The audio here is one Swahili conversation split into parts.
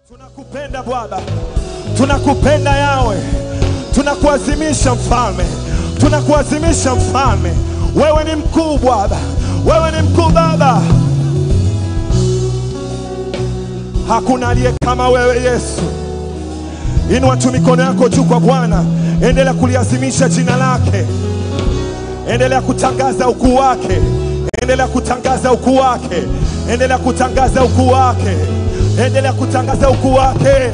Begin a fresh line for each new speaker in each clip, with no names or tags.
Tunakupenda Bwana, tunakupenda Yawe, tunakuazimisha mfalme, tunakuazimisha mfalme. Wewe ni mkuu Bwana, wewe ni mkuu Baba. Hakuna aliye kama wewe Yesu. Inua tu mikono yako juu kwa Bwana, endelea kuliazimisha jina lake, endelea kutangaza ukuu wake, endelea kutangaza ukuu wake, endelea kutangaza ukuu wake, endelea kutangaza ukuu wake.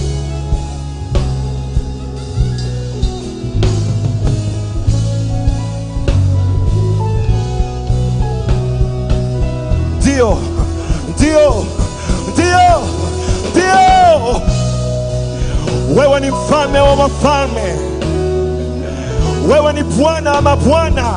Ndio, ndio, ndio, ndio. Wewe ni mfalme wa mafalme, wewe ni Bwana wa mabwana,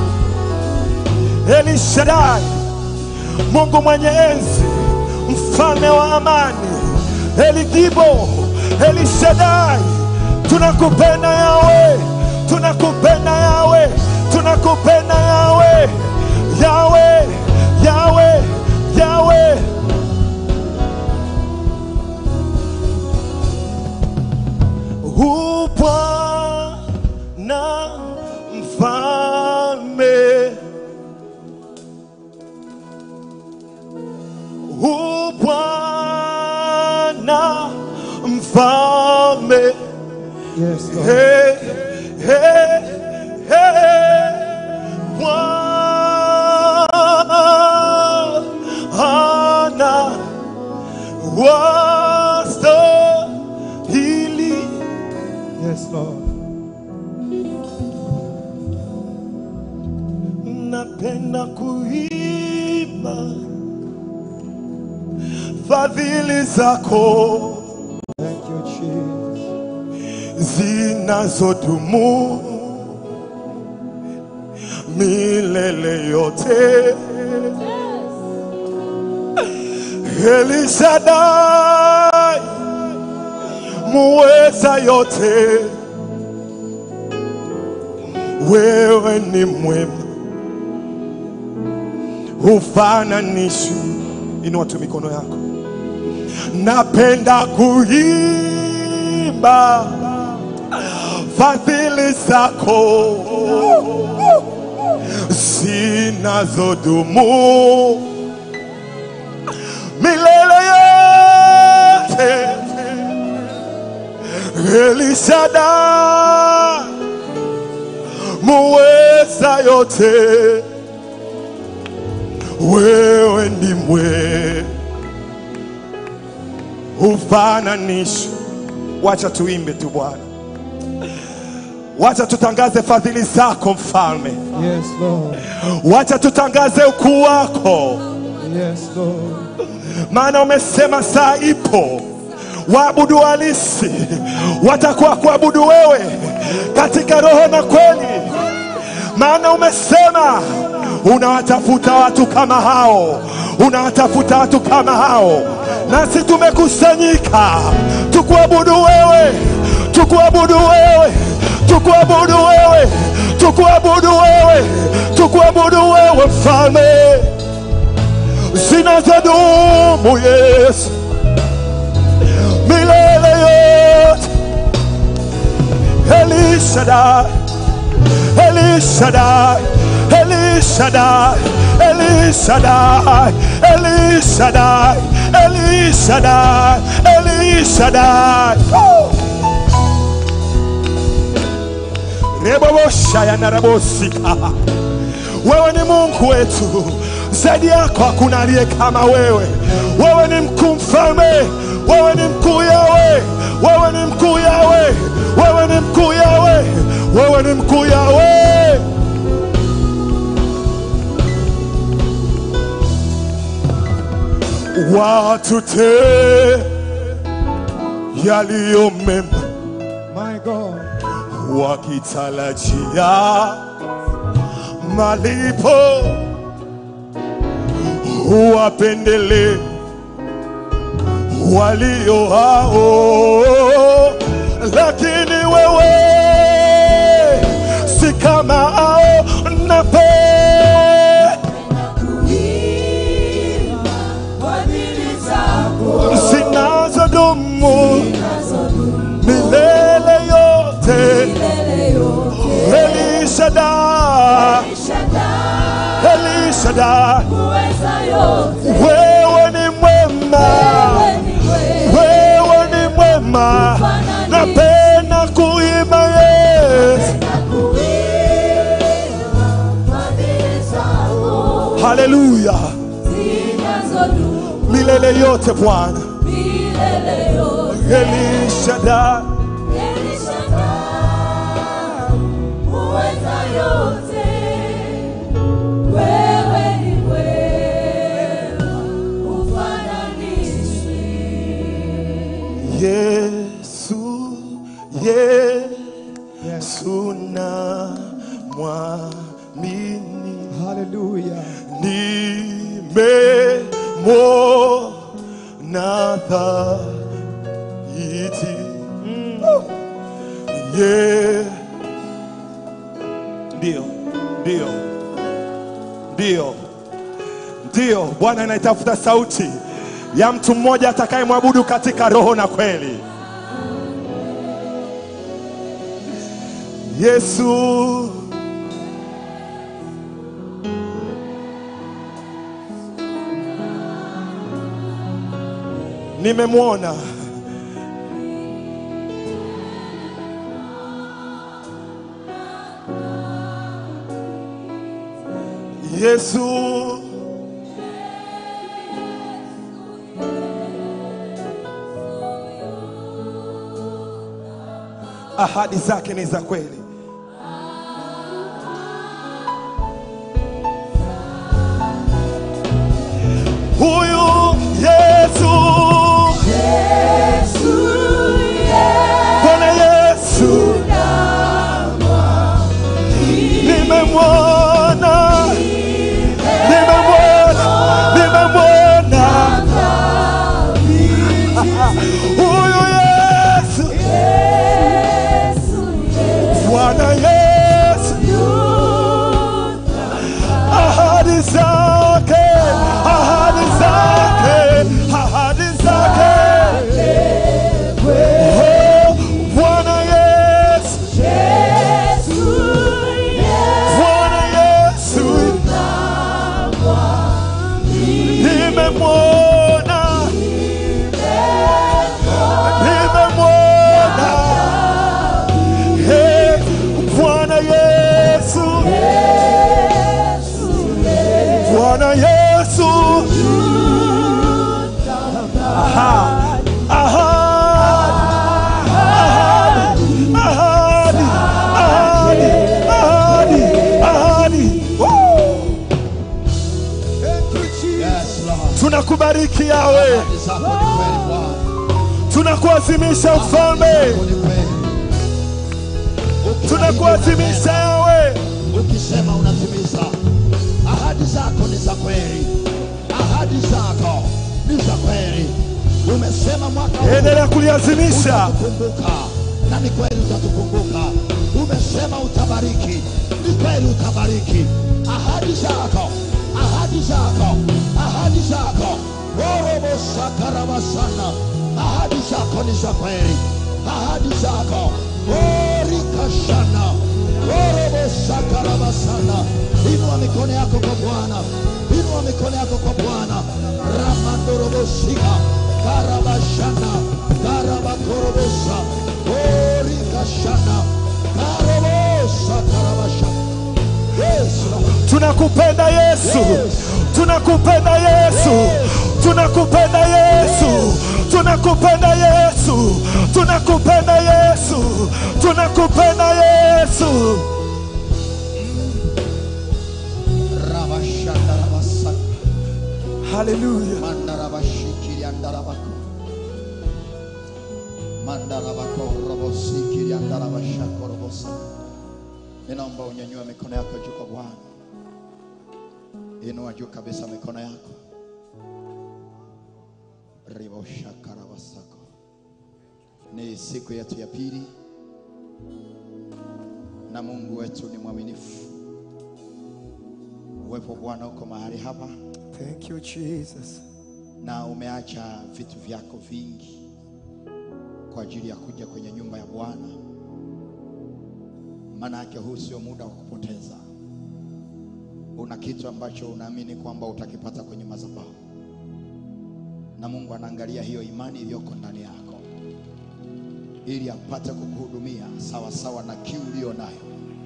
El Shaddai, Mungu mwenye enzi, mfalme wa amani, El Gibo, El Shaddai. Tunakupenda Yawe, tunakupenda Yawe, tunakupenda Yawe, Yawe, Yawe, Yawe. Bwana mfalme, Bwana mfalme.
Yes, Lord.
Hey, hey, hey. Bwana wastahili.
Yes, Lord.
Napenda kuimba fadhili zako
Thank you, Jesus.
zinazodumu milele yote. El Shaddai, muweza yote, wewe ni mwema, hufananishwi. Inua tu mikono yako. Napenda kuimba fadhili zako zinazodumu milele yote. El Shaddai, muweza yote, wewe ni mwema, hufananishwi. Wacha tuimbe tu Bwana, wacha tutangaze fadhili zako mfalme.
Yes, Lord.
Wacha tutangaze ukuu wako.
Yes, Lord.
Maana umesema saa ipo waabudu halisi watakuwa kuabudu wewe katika roho na kweli. Maana umesema unawatafuta watu kama hao, unawatafuta watu kama hao. Nasi tumekusanyika tukuabudu wewe, tukuabudu wewe, tukuabudu wewe, tukuabudu wewe, tukuabudu wewe mfalme. Zinazodumu Yesu milele yote. El Shaddai, El Shaddai, El Shaddai, El Shaddai, El Shaddai, El Shaddai, El Shaddai. Rebosha ya narabosika. Wewe ni Mungu wetu, zaidi yako hakuna aliye kama wewe. Wewe ni mkuu mfalme, wewe ni mkuu Yawe, wewe ni mkuu Yawe, wewe ni mkuu Yawe, wewe ni mkuu Yawe. Watu te yaliyo mema,
My God.
wakitarajia malipo, huwapendele walio hao. Lakini wewe si kama hao. Napenda kuimba fadhili zako zinazodumu Wewe ni mwema, wewe ni mwema. Napenda kuimba Yesu. Haleluya. Milele yote Bwana. El Shaddai.
Uweza yote. Wewe ni mwema, ufananishwi.
Yesu, Yesu na mwamini.
Hallelujah.
Nimemwona thabiti. Ndio, ndio, ndio, ndio. Bwana anaitafuta sauti ya mtu mmoja atakayemwabudu katika roho na kweli. Yesu, nimemwona. Yesu, ahadi zake ni za kweli. Huyu Yesu, Bwana Yesu, nimemwona, nimemwona. Huyu Yesu, Bwana Yesu, ahadi zake, ahadi zake, ahadi zake. Oh, Bwana Yesu, Bwana Yesu, nimemwona, nimemwona. Hey, Bwana Yesu, Bwana Yesu, ahadi, ahadi, ahadi, ahadi, ahadi, ahadi. Woo!
Thank you, Jesus.
Yes, Lord.
Tunakubariki Yawe,
Ahadi zako ni kweli Bwana.
tunakuadhimisha Mfalme,
Ni kweli.
tunakuadhimisha Yawe.
Ukisema unatimiza. Ahadi zako ni za kweli. Ahadi zako ni za kweli. Umesema mwaka huu
Endelea kuliadhimisha.
utatukumbuka, na ni kweli utatukumbuka. Umesema utabariki, ni kweli utabariki. Ahadi zako, ahadi zako, ahadi zako. Orobo sakaraba sana. Ahadi zako ni za kweli. Ahadi zako. Orikashana. Orobo sakaraba sana. Inua mikono yako kwa Bwana. Inua mikono yako kwa Bwana. Ramandorobo shika. Karabashana. Karabakorobosa. Orikashana. Karobosa karabashana. Yes, Lord.
Tunakupenda Yesu, tunakupenda Yesu, tunakupenda Yesu, tunakupenda Yesu, tunakupenda Yesu, tunakupenda Yesu.
Rabashana rabasa.
Haleluya.
Mandarabashikiri andarabako. Mandarabako robosikiri andarabashako robosa. Ninaomba unyanyue mikono yako juu kwa Bwana. Inua juu kabisa mikono yako. Riboshakarabasako. Ni siku yetu ya pili na Mungu wetu ni mwaminifu. Uwepo Bwana uko mahali hapa
Thank you, Jesus.
na umeacha vitu vyako vingi kwa ajili ya kuja kwenye nyumba ya Bwana. Maana yake huu sio muda wa kupoteza. una kitu ambacho unaamini kwamba utakipata kwenye madhabahu, na Mungu anaangalia hiyo imani iliyoko ndani yako ili apate kukuhudumia sawa sawa na kiu ulio nayo.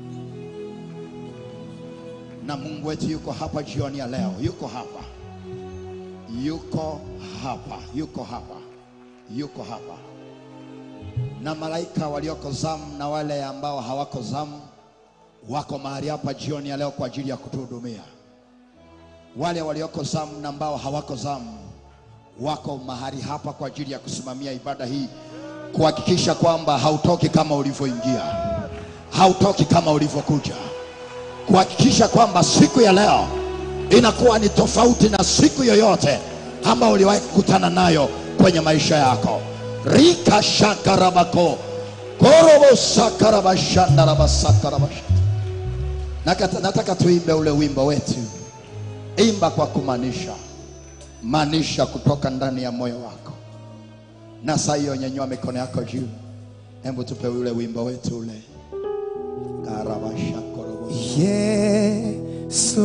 Na Mungu wetu yuko hapa jioni ya leo, yuko hapa, yuko hapa, yuko hapa, yuko hapa. Na malaika walioko zamu na wale ambao hawako zamu wako mahali hapa jioni ya leo kwa ajili ya kutuhudumia. Wale walioko zamu na ambao hawako zamu wako mahali hapa kwa ajili ya kusimamia ibada hii, kuhakikisha kwamba hautoki kama ulivyoingia, hautoki kama ulivyokuja, kuhakikisha kwamba siku ya leo inakuwa ni tofauti na siku yoyote ambayo uliwahi kukutana nayo kwenye maisha yako. Rika shakarabako korobo sakarabashandarabasakarabash. Nataka tuimbe ule wimbo wetu. Imba kwa kumaanisha, maanisha kutoka ndani ya moyo wako. Na sasa hiyo nyanyua mikono yako juu. Hebu tupe ule wimbo wetu ule. Karabashakorobo.
Yesu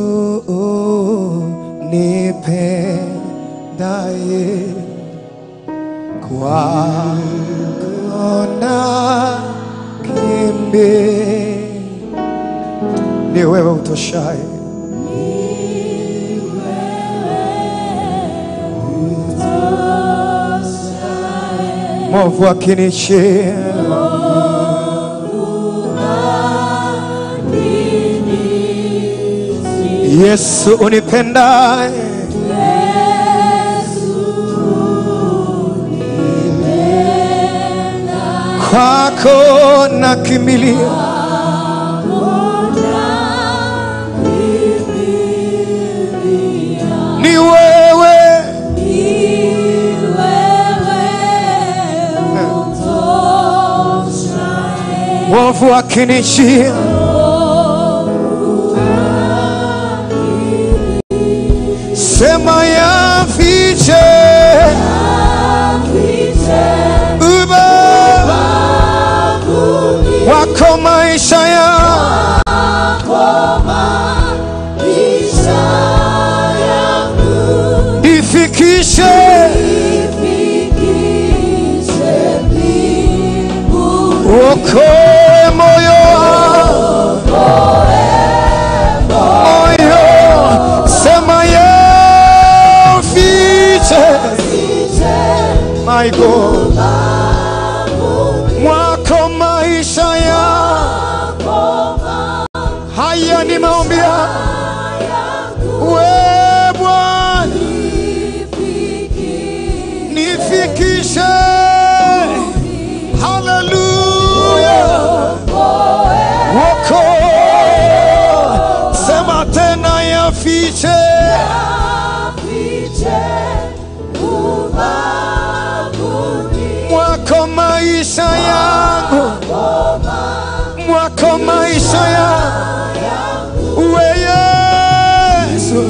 nipendaye, kwako nakimbilia. Ni wewe utoshaye, mwovu akinijia, Yesu unipendaye, kwako nakimbilia. Ni wewe mwovu akinijia, sema yafiche ubavu wako maisha yangu, ifikishe uokoe moyo moyo, sema yafiche my God mwako maisha yangu. Haya ni maombi yangu, we Bwana nifikishe. Hallelujah, woko sema tena yafiche mwako maisha yangu, mwako maisha yangu, we Yesu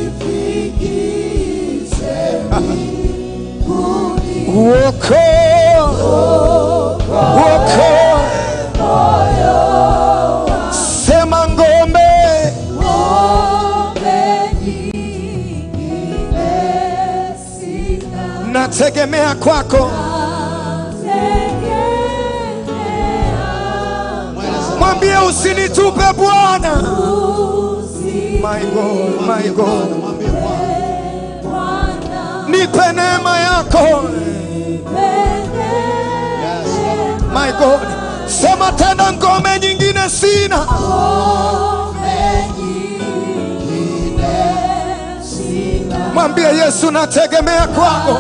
woko woko sema ngombe nategemea kwako. Mwambie usinitupe Bwana. My God, my God, nipe neema yako. My God, sema tena ngome nyingine sina. Mwambie Yesu nategemea kwako,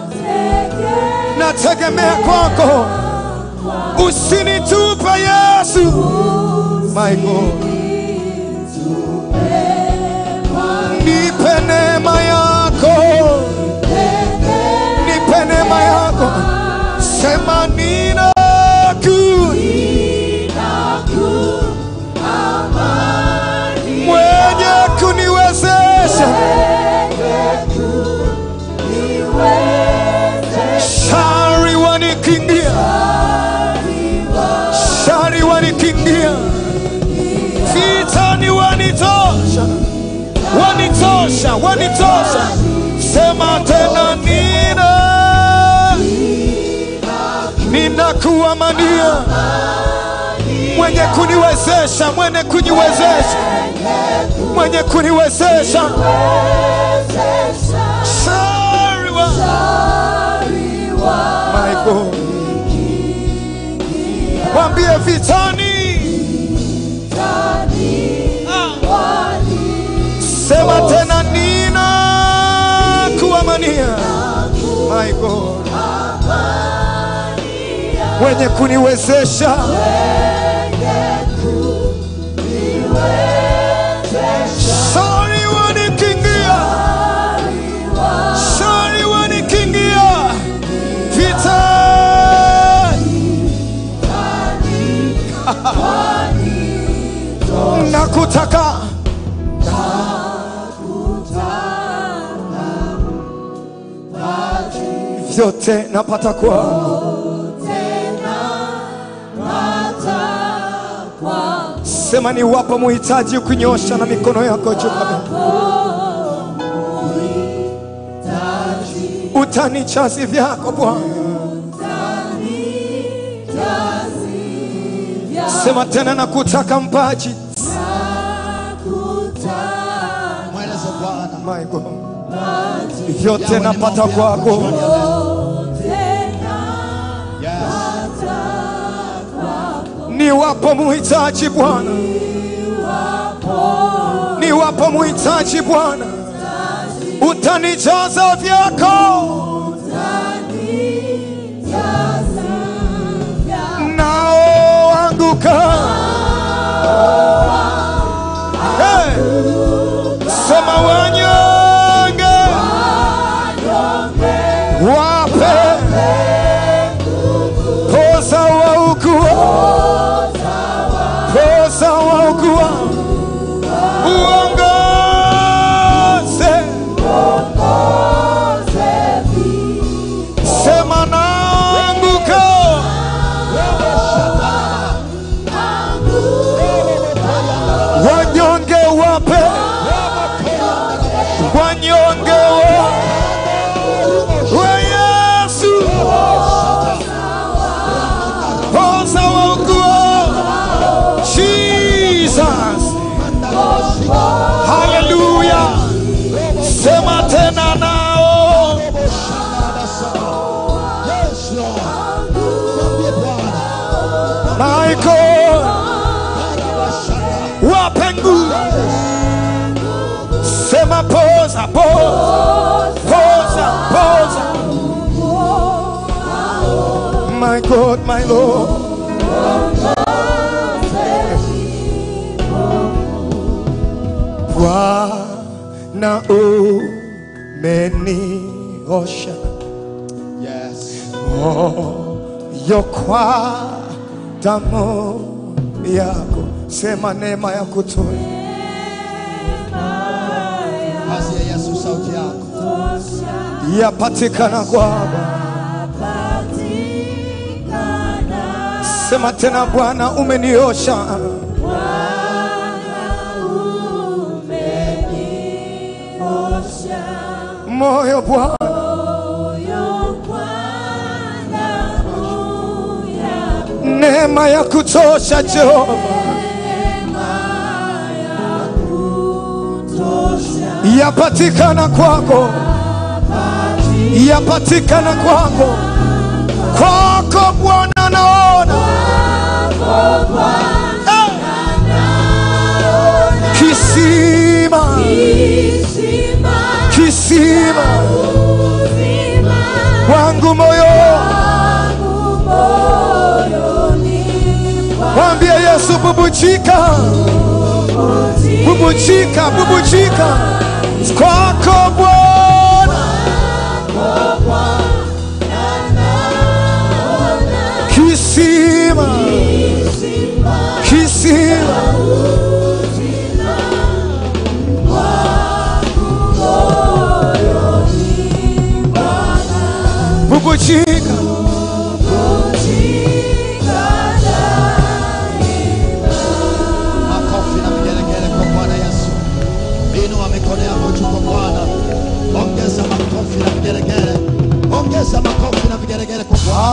nategemea kwako, usinitupe Yesu. My God, nipe neema yako, nipe neema yako. Sema nina mwenye kuniwezesha, shari wanikingia, shari wanikingia, vitani wanitosha. wanitosha, wanitosha. Sema tena ninakuamania, mwenye kuniwezesha, mwenye kuniwezesha, mwenye kuniwezesha. Sorry wa my God, mwambie vitani. Sema tena ninakuamania, my God, mwenye kuniwezesha. Sorry wanikingia, sorry wanikingia vitani. Nakutaka vyote napata kwako. Sema ni wapo muhitaji kunyosha na mikono yako juu. Utanijazi vyako Bwana. Sema tena nakutaka mpaji.
Mweleze Bwana.
My God, vyote napata kwako. Ni wapo muhitaji Bwana, ni wapo muhitaji Bwana. Utanijaza vyako, nao anguka. Hey, sema wanyonge wape poza waugua, poza waugua, uongoze. Sema naanguka, wanyonge wape, wanyonge wa Yesu, poza waugua. Jesus, hallelujah. Sema tena nao, my God, wape nguvu. Sema poza, poza, poza. My God, my Lord, Bwana umeniosha
Yes.
moyo kwa damu yako. Sema neema ya kutoa.
Basi ya Yesu sauti yako.
Yapatikana kwako. Sema tena Bwana umeniosha. Moyo Bwana, neema ya kutosha Jehova, yapatikana kwako, yapatikana kwako. Kwako Bwana naona kisima, kisima wangu moyo. Mwambie Yesu bubujika, bubujika, bubujika kwako Bwana. Kisima, kisima bubujika.
Makofi na vigelegele kwa Bwana Yesu. Inua mikono yako juu kwa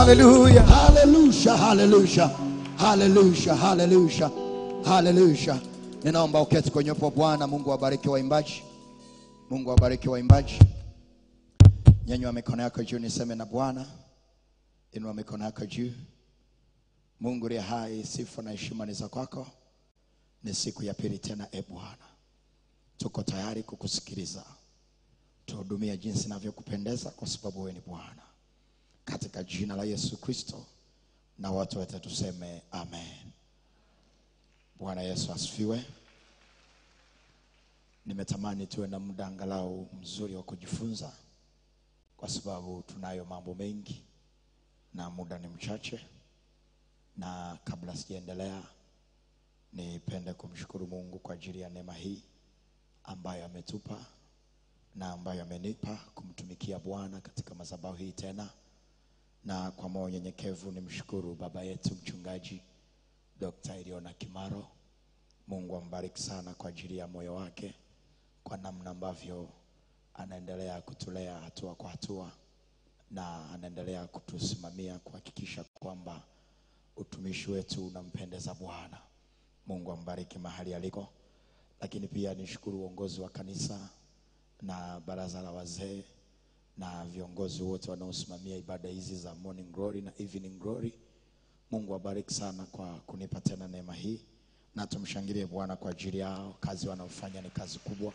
Hallelujah.
Hallelujah, hallelujah, hallelujah, hallelujah, hallelujah. Ninaomba uketi kwenye upo Bwana. Mungu awabariki waimbaji. Mungu awabariki waimbaji. Nyanyua mikono yako juu niseme na Bwana. Inua mikono yako juu. Mungu aliye hai, sifa na heshima ni za kwako. Ni siku ya pili tena Bwana. Tuko tayari kukusikiliza. Tuhudumia jinsi inavyokupendeza kwa sababu wewe ni Bwana. Katika jina la Yesu Kristo na watu wote tuseme amen. Bwana Yesu asifiwe. Nimetamani tuwe na muda angalau mzuri wa kujifunza kwa sababu tunayo mambo mengi na muda ni mchache. Na kabla sijaendelea, nipende kumshukuru Mungu kwa ajili ya neema hii ambayo ametupa na ambayo amenipa kumtumikia Bwana katika madhabahu hii tena. Na kwa moyo nyenyekevu nimshukuru baba yetu mchungaji Dr. Eliona Kimaro. Mungu ambariki sana kwa ajili ya moyo wake, kwa namna ambavyo anaendelea kutulea hatua kwa hatua na anaendelea kutusimamia kuhakikisha kwamba utumishi wetu unampendeza Bwana. Mungu ambariki mahali aliko. Lakini pia nishukuru uongozi wa kanisa na baraza la wazee na viongozi wote wanaosimamia ibada hizi za Morning Glory na Evening Glory. Mungu abariki sana kwa kunipa tena neema hii, na tumshangilie Bwana kwa ajili yao. Kazi wanaofanya ni kazi kubwa.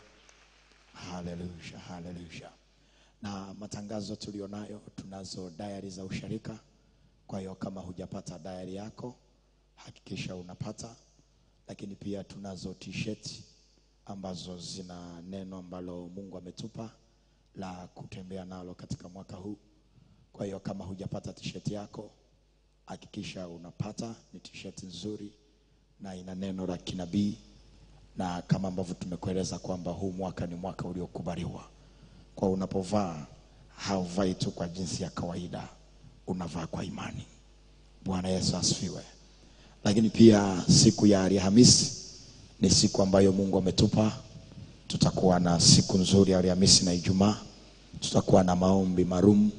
Hallelujah, hallelujah. Na matangazo tulionayo, tunazo diary za usharika. Kwa hiyo kama hujapata diary yako, hakikisha unapata. Lakini pia tunazo t-shirt ambazo zina neno ambalo Mungu ametupa la kutembea nalo katika mwaka huu. Kwa hiyo kama hujapata t-shirt yako, hakikisha unapata. Ni t-shirt nzuri na ina neno la kinabii, na kama ambavyo tumekueleza kwamba huu mwaka ni mwaka uliokubaliwa. Kwa unapovaa, hauvai tu kwa jinsi ya kawaida, unavaa kwa imani. Bwana Yesu asifiwe. Lakini pia siku ya Alhamisi ni siku ambayo Mungu ametupa. Tutakuwa na siku nzuri ya Alhamisi na Ijumaa. Tutakuwa na maombi maalum.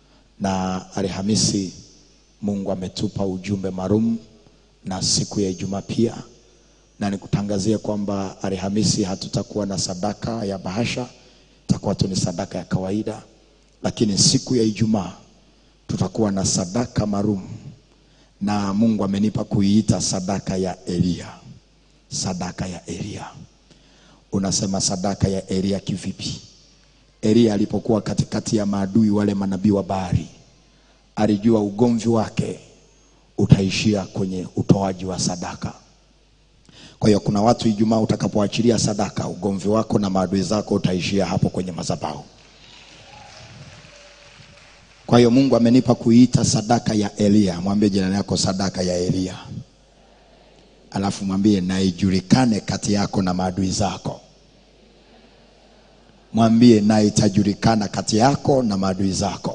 Na Alhamisi Mungu ametupa ujumbe maalum, na siku ya Ijumaa pia. Na nikutangazia kwamba Alhamisi hatutakuwa na sadaka ya bahasha, itakuwa tu ni sadaka ya kawaida. Lakini siku ya Ijumaa tutakuwa na sadaka maalum, na Mungu amenipa kuiita sadaka ya Elia. Sadaka ya Elia. Unasema sadaka ya Elia kivipi? Elia alipokuwa katikati ya maadui wale manabii wa Baali, alijua ugomvi wake utaishia kwenye utoaji wa sadaka. Kwa hiyo kuna watu Ijumaa utakapoachilia sadaka, ugomvi wako na maadui zako utaishia hapo kwenye madhabahu. Kwa hiyo Mungu amenipa kuiita sadaka ya Elia. Mwambie jirani yako sadaka ya Elia. Alafu mwambie na ijulikane kati yako na maadui zako. Mwambie na itajulikana kati yako na maadui zako.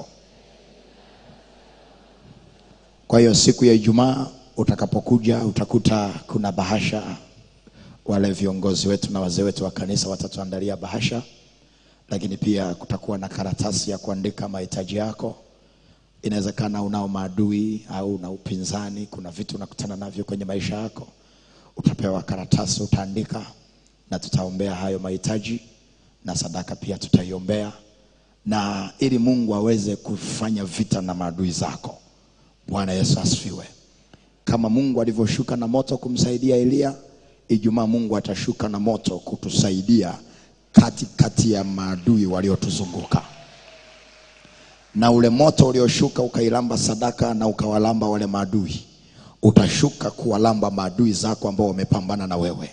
Kwa hiyo siku ya Ijumaa utakapokuja utakuta kuna bahasha. Wale viongozi wetu na wazee wetu wa kanisa watatuandalia bahasha. Lakini pia kutakuwa na karatasi ya kuandika mahitaji yako. Inawezekana unao maadui au una upinzani, kuna vitu unakutana navyo kwenye maisha yako. Utapewa karatasi, utaandika, na tutaombea hayo mahitaji, na sadaka pia tutaiombea, na ili Mungu aweze kufanya vita na maadui zako. Bwana Yesu asifiwe. Kama Mungu alivyoshuka na moto kumsaidia Elia, Ijumaa Mungu atashuka na moto kutusaidia katikati ya maadui waliotuzunguka. Na ule moto ulioshuka ukailamba sadaka na ukawalamba wale maadui, utashuka kuwalamba maadui zako ambao wamepambana na wewe.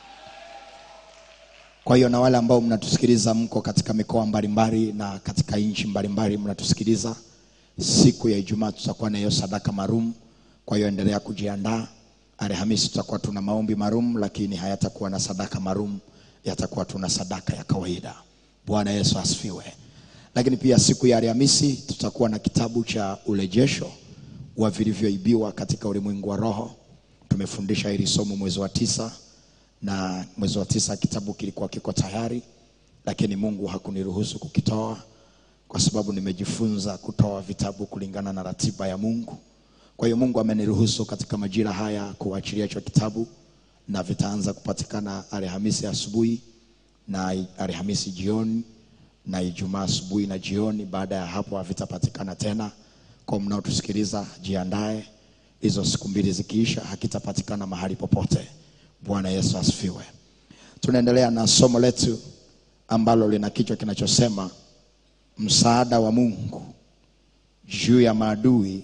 Kwa hiyo na wale ambao mnatusikiliza mko katika mikoa mbalimbali na katika nchi mbalimbali mnatusikiliza, siku ya Ijumaa tutakuwa na hiyo sadaka maalum. Kwa hiyo endelea kujiandaa. Alhamisi tutakuwa tuna maombi maalum, lakini hayatakuwa na sadaka maalum, yatakuwa tuna sadaka ya kawaida. Bwana Yesu asifiwe. Lakini pia siku ya Alhamisi tutakuwa na kitabu cha urejesho wa vilivyoibiwa katika ulimwengu wa roho. Tumefundisha hili somo mwezi wa 9, na mwezi wa 9 kitabu kilikuwa kiko tayari, lakini Mungu hakuniruhusu kukitoa. kwa sababu nimejifunza kutoa vitabu kulingana na ratiba ya Mungu. Kwa hiyo Mungu ameniruhusu katika majira haya kuachilia hicho kitabu, na vitaanza kupatikana Alhamisi asubuhi na Alhamisi jioni na Ijumaa asubuhi na jioni. Baada ya hapo havitapatikana tena. Kwa mnaotusikiliza, jiandae, hizo siku mbili zikiisha hakitapatikana mahali popote. Bwana Yesu asifiwe. Tunaendelea na somo letu ambalo lina kichwa kinachosema msaada wa Mungu juu ya maadui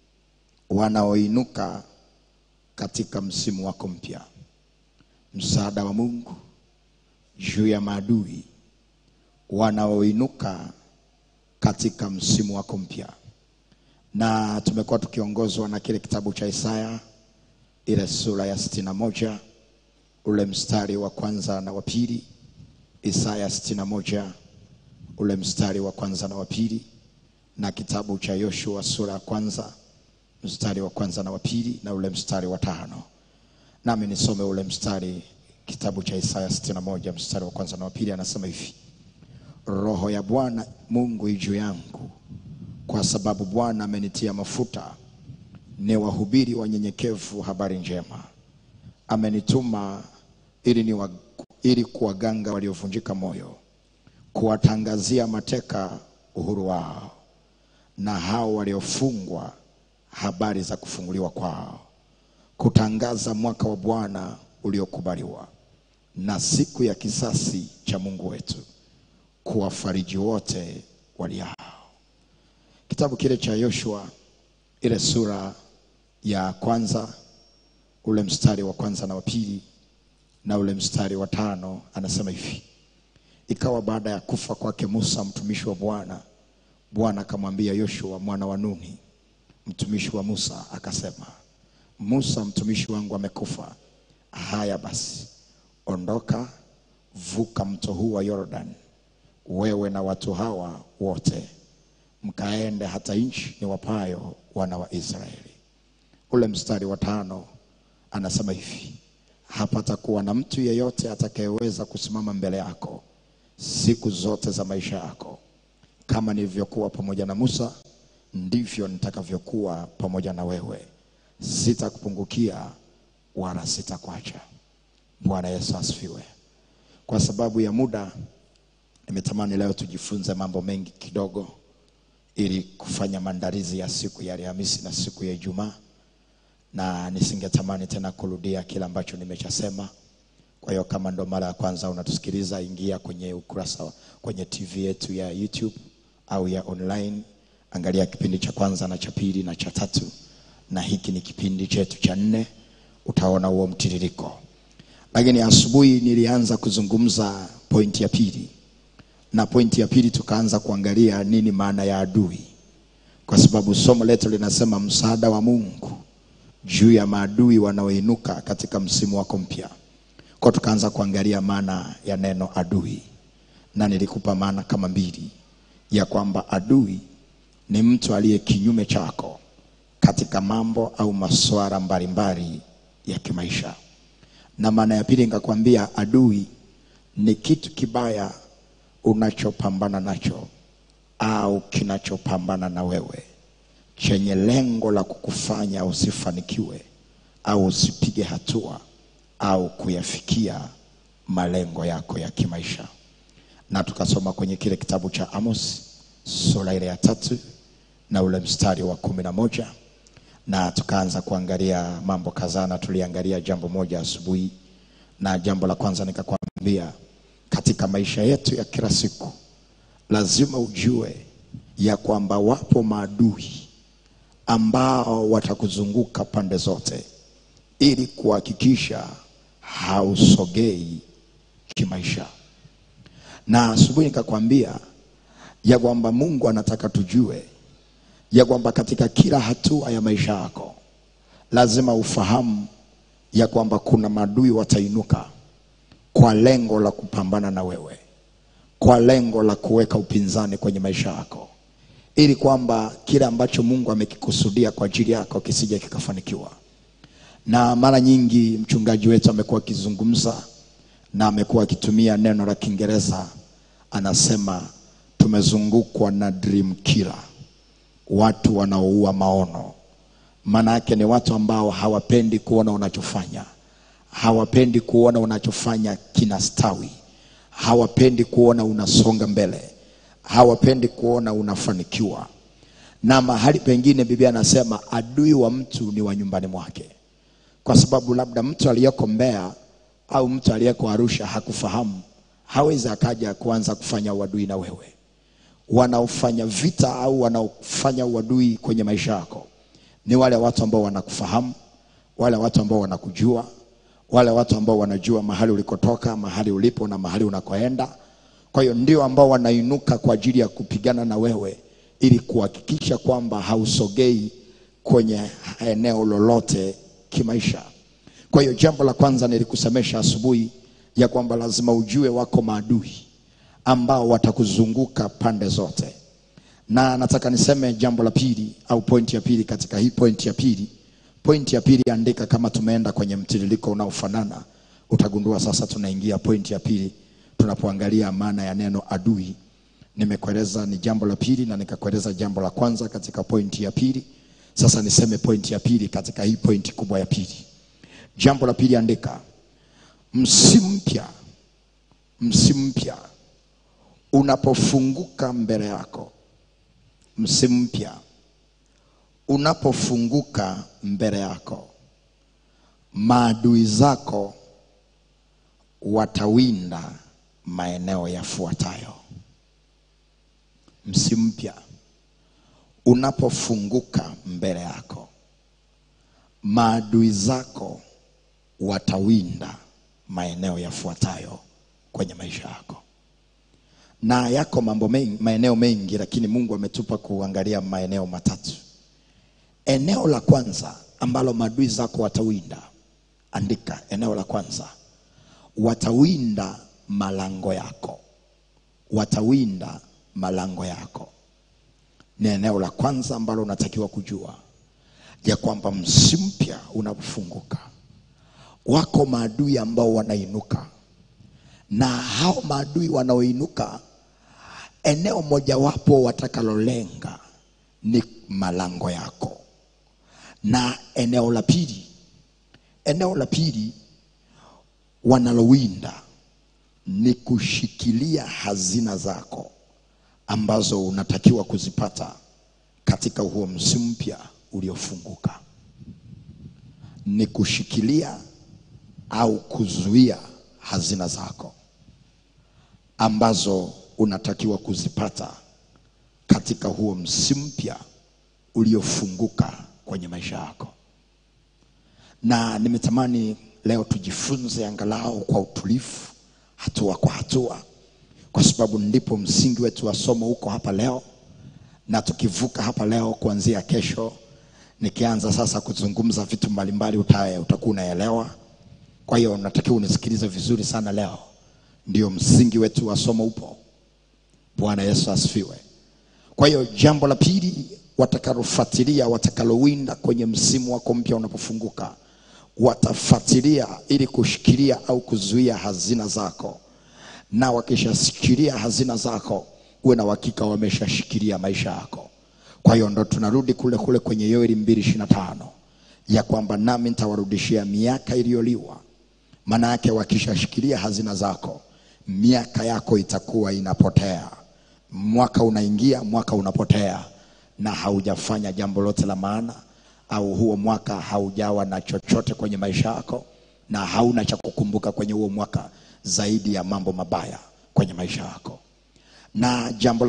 wanaoinuka katika msimu wako mpya. Msaada wa Mungu juu ya maadui wanaoinuka katika msimu wako mpya. Na tumekuwa tukiongozwa na kile kitabu cha Isaya, ile sura ya 61, ule mstari wa kwanza na wa pili. Isaya 61, ule mstari wa kwanza na wa pili, na kitabu cha Yoshua sura ya kwanza, mstari wa kwanza na wa pili, na ule mstari wa 5. Nami nisome ule mstari, kitabu cha Isaya 61, mstari wa kwanza na wa pili. Anasema hivi: Roho ya Bwana Mungu juu yangu, kwa sababu Bwana amenitia mafuta ni wahubiri wanyenyekevu habari njema. Amenituma ili kuwaganga waliovunjika moyo, kuwatangazia mateka uhuru wao, na hao waliofungwa habari za kufunguliwa kwao, kutangaza mwaka wa Bwana uliokubaliwa na siku ya kisasi cha Mungu wetu, kuwafariji wote waliao. Kitabu kile cha Yoshua, ile sura ya kwanza, ule mstari wa kwanza na wa pili, na ule mstari wa 5, anasema hivi: Ikawa baada ya kufa kwake Musa mtumishi wa Bwana, Bwana akamwambia Yoshua mwana wa Nuni mtumishi wa Musa, akasema, Musa mtumishi wangu amekufa. Haya basi, ondoka, vuka mto huu wa Yordan, wewe na watu hawa wote, mkaende hata nchi niwapayo wana wa Israeli. Ule mstari wa 5 anasema hivi: Hapatakuwa na mtu yeyote atakayeweza kusimama mbele yako siku zote za maisha yako. Kama nilivyokuwa pamoja na Musa, ndivyo nitakavyokuwa pamoja na wewe. Sitakupungukia wala sitakuacha. Bwana Yesu asifiwe. Kwa sababu ya muda, nimetamani leo tujifunze mambo mengi kidogo, ili kufanya maandalizi ya siku ya Alhamisi na siku ya Ijumaa. Na nisingetamani tena kurudia kila ambacho nimechasema. Kwa hiyo kama ndo mara ya kwanza unatusikiliza, ingia kwenye ukurasa, kwenye TV yetu ya YouTube au ya online, angalia kipindi cha kwanza na cha pili na cha 3, na hiki ni kipindi chetu cha 4. Utaona huo mtiririko. Lakini asubuhi nilianza kuzungumza pointi ya pili, na pointi ya pili tukaanza kuangalia nini maana ya adui, kwa sababu somo letu linasema msaada wa Mungu juu ya maadui wanaoinuka katika msimu wako mpya. Kwa tukaanza kuangalia maana ya neno adui, na nilikupa maana kama 2, ya kwamba adui ni mtu aliye kinyume chako katika mambo au masuala mbalimbali ya kimaisha. Na maana ya pili nikakwambia adui ni kitu kibaya unachopambana nacho au kinachopambana na wewe, chenye lengo la kukufanya usifanikiwe au usipige hatua au kuyafikia malengo yako ya kimaisha. Na tukasoma kwenye kile kitabu cha Amos sura ile ya 3 na ule mstari wa 11, na tukaanza kuangalia mambo kadhaa. Na tuliangalia jambo moja asubuhi, na jambo la kwanza nikakwambia, katika maisha yetu ya kila siku lazima ujue ya kwamba wapo maadui ambao watakuzunguka pande zote ili kuhakikisha hausogei kimaisha. Na asubuhi nikakwambia ya kwamba Mungu anataka tujue ya kwamba katika kila hatua ya maisha yako lazima ufahamu ya kwamba kuna maadui watainuka kwa lengo la kupambana na wewe, kwa lengo la kuweka upinzani kwenye maisha yako, ili kwamba kile ambacho Mungu amekikusudia kwa ajili yako kisije kikafanikiwa. Na mara nyingi mchungaji wetu amekuwa akizungumza na amekuwa akitumia neno la Kiingereza, anasema tumezungukwa na dream killer, watu wanaoua maono. Maana yake ni watu ambao hawapendi kuona unachofanya, hawapendi kuona unachofanya kinastawi, hawapendi kuona unasonga mbele, hawapendi kuona unafanikiwa. Na mahali pengine Biblia anasema adui wa mtu ni wa nyumbani mwake. Kwa sababu labda mtu aliyeko Mbeya au mtu aliyeko Arusha hakufahamu, hawezi akaja kuanza kufanya uadui na wewe. Wanaofanya vita au wanaofanya uadui kwenye maisha yako ni wale watu ambao wanakufahamu, wale watu ambao wanakujua, wale watu ambao wanajua mahali ulikotoka, mahali ulipo na mahali unakoenda. Kwa hiyo ndio ambao wanainuka kwa ajili ya kupigana na wewe ili kuhakikisha kwamba hausogei kwenye eneo lolote kimaisha. Kwa hiyo jambo la kwanza nilikusemesha asubuhi ya kwamba lazima ujue wako maadui ambao watakuzunguka pande zote. Na nataka niseme jambo la pili au pointi ya pili katika hii pointi ya pili. Pointi ya pili andika kama tumeenda kwenye mtiririko unaofanana. Utagundua sasa tunaingia pointi ya pili tunapoangalia maana ya neno adui. Nimekueleza ni jambo la pili na nikakueleza jambo la kwanza katika pointi ya pili. Sasa niseme pointi ya pili katika hii pointi kubwa ya pili. Jambo la pili andika, msimu mpya unapofunguka mbele yako. Msimu mpya unapofunguka mbele yako, maadui zako watawinda maeneo yafuatayo. Msimu mpya unapofunguka mbele yako, maadui zako watawinda maeneo yafuatayo kwenye maisha yako. Na yako mambo mengi, maeneo mengi, lakini Mungu ametupa kuangalia maeneo matatu. Eneo la kwanza ambalo maadui zako watawinda, andika eneo la kwanza, watawinda malango yako. Watawinda malango yako. Ni eneo la kwanza ambalo unatakiwa kujua ya kwamba msimu mpya unapofunguka, wako maadui ambao wanainuka. Na hao maadui wanaoinuka, eneo mojawapo watakalolenga ni malango yako. Na eneo la pili wanalowinda ni kushikilia hazina zako ambazo unatakiwa kuzipata katika huo msimu mpya uliofunguka. Ni kushikilia au kuzuia hazina zako ambazo unatakiwa kuzipata katika huo msimu mpya uliofunguka kwenye maisha yako. Na nimetamani leo tujifunze angalau kwa utulivu, hatua kwa hatua, kwa sababu ndipo msingi wetu wa somo uko hapa leo. Na tukivuka hapa leo, kuanzia kesho nikianza sasa kuzungumza vitu mbalimbali utakuwa unaelewa. Kwa hiyo natakiwa unisikilize vizuri sana leo. Ndio msingi wetu wa somo upo. Bwana Yesu asifiwe. Kwa hiyo jambo la pili watakalofuatilia, watakalowinda kwenye msimu wako mpya unapofunguka, watafuatilia ili kushikilia au kuzuia hazina zako. Na wakishashikilia hazina zako, uwe na uhakika wameshashikilia maisha yako. Kwa hiyo ndo tunarudi kule kule kwenye Yoeli 2:25 ya kwamba nami nitawarudishia miaka iliyoliwa. Maana yake wakishashikilia hazina zako, miaka yako itakuwa inapotea. Mwaka unaingia, mwaka unapotea, na haujafanya jambo lote la maana, au huo mwaka haujawa na chochote kwenye maisha yako, na hauna cha kukumbuka kwenye huo mwaka zaidi ya mambo mabaya kwenye maisha yako. Na jambo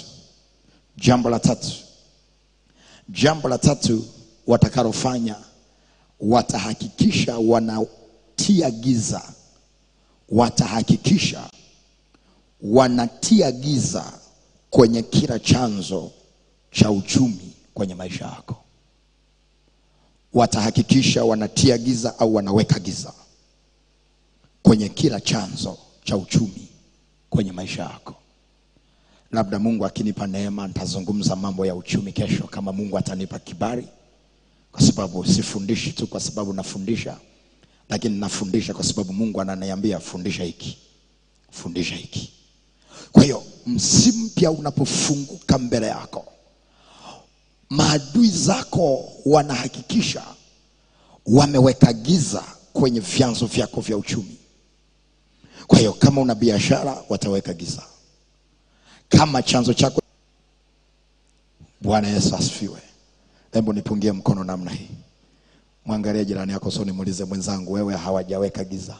la tatu watakalofanya, watahakikisha wanatia giza. Watahakikisha wanatia giza kwenye kila chanzo cha uchumi kwenye maisha yako. Watahakikisha wanatia giza au wanaweka giza kwenye kila chanzo cha uchumi kwenye maisha yako. Labda Mungu akinipa neema nitazungumza mambo ya uchumi kesho, kama Mungu atanipa kibali, kwa sababu sifundishi tu kwa sababu nafundisha, lakini nafundisha kwa sababu Mungu ananiambia fundisha hiki, fundisha hiki. Kwa hiyo msimu mpya unapofunguka mbele yako, maadui zako wanahakikisha wameweka giza kwenye vyanzo vyako vya uchumi. Kwa hiyo kama una biashara, wataweka giza. Kama chanzo chako, Bwana Yesu asifiwe. Hebu nipungie mkono namna hii. Mwangalie jirani yako usoni, muulize, mwenzangu, wewe hawajaweka giza?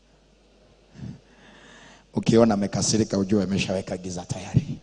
Ukiona amekasirika, ujue ameshaweka giza tayari.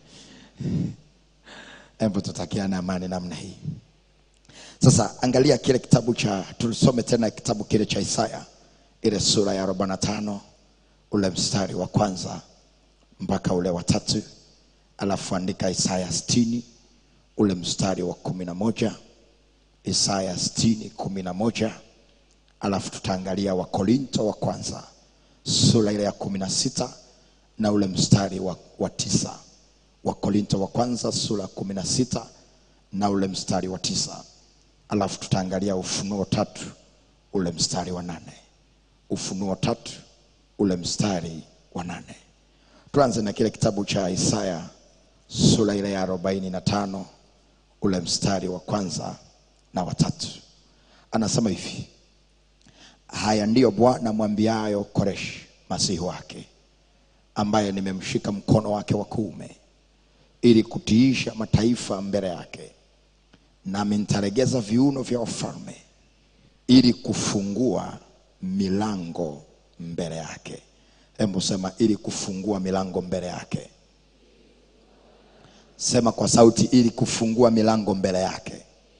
Hebu tutakiane amani namna hii. Sasa angalia kile kitabu cha, tulisome tena kitabu kile cha Isaya, ile sura ya 45, ule mstari wa 1 mpaka ule wa 3. Alafu andika Isaya 60, ule mstari wa 11. Isaya 60:11. Alafu tutaangalia Wakorinto wa kwanza sura ile ya 16 na ule mstari wa 9. Wakorinto wa kwanza sura 16 na ule mstari wa 9. Alafu tutaangalia Ufunuo 3 ule mstari wa 8. Ufunuo 3 ule mstari wa 8. Tuanze na kile kitabu cha Isaya sura ile ya 45 ule mstari wa 1 na wa 3. Anasema hivi: haya ndiyo Bwana mwambiayo Koreshi masihi wake, ambaye nimemshika mkono wake wa kuume ili kutiisha mataifa mbele yake, nami nitaregeza viuno vya wafalme ili kufungua milango mbele yake. Hebu sema, ili kufungua milango mbele yake. Sema kwa sauti, ili kufungua milango mbele yake.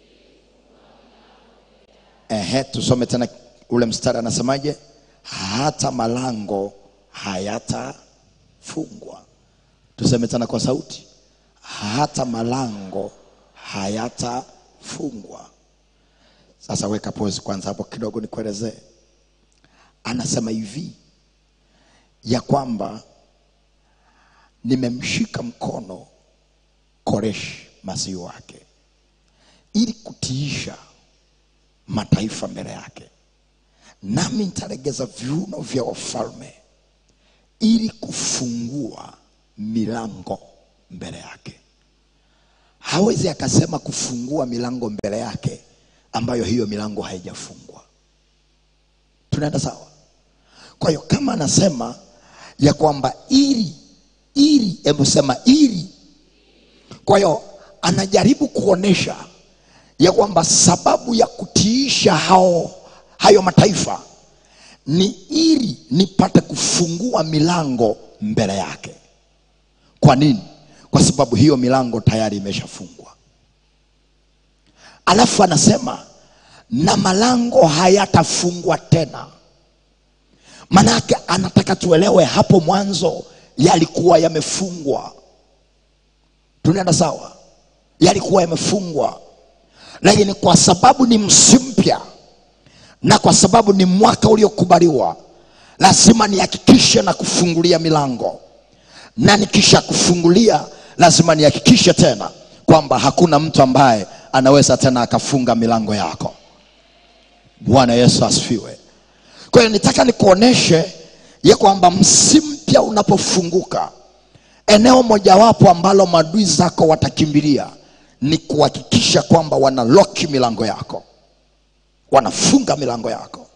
Tusome tena ule mstari, anasemaje? Hata malango hayatafungwa. Tuseme tena kwa sauti, hata malango hayatafungwa. Sasa weka pause kwanza hapo kidogo nikuelezee. Anasema hivi ya kwamba nimemshika mkono Koreshi masihi wake ili kutiisha mataifa mbele yake, nami nitaregeza viuno vya wafalme ili kufungua milango mbele yake. Hawezi akasema kufungua milango mbele yake ambayo hiyo milango haijafungwa. Tunaenda sawa? Kwa hiyo kama anasema ya kwamba ili, hebu sema ili. Kwa hiyo anajaribu kuonesha ya kwamba sababu ya kutiisha hayo mataifa ni ili nipate kufungua milango mbele yake. Kwa nini? Kwa sababu hiyo milango tayari imeshafungwa. Alafu anasema na malango hayatafungwa tena. Manake anataka tuelewe hapo mwanzo yalikuwa yamefungwa. Tunaenda sawa? Yalikuwa yamefungwa, lakini kwa sababu ni msimu mpya na kwa sababu ni mwaka uliokubaliwa, lazima nihakikishe na kufungulia milango. Na nikisha kufungulia, lazima nihakikishe tena kwamba hakuna mtu ambaye anaweza tena akafunga milango yako. Bwana Yesu asifiwe. Kwa hiyo nitaka nikuoneshe ya kwamba msimu mpya unapofunguka, eneo mojawapo ambalo maadui zako watakimbilia ni kuhakikisha kwamba wanalock milango yako, wanafunga milango yako.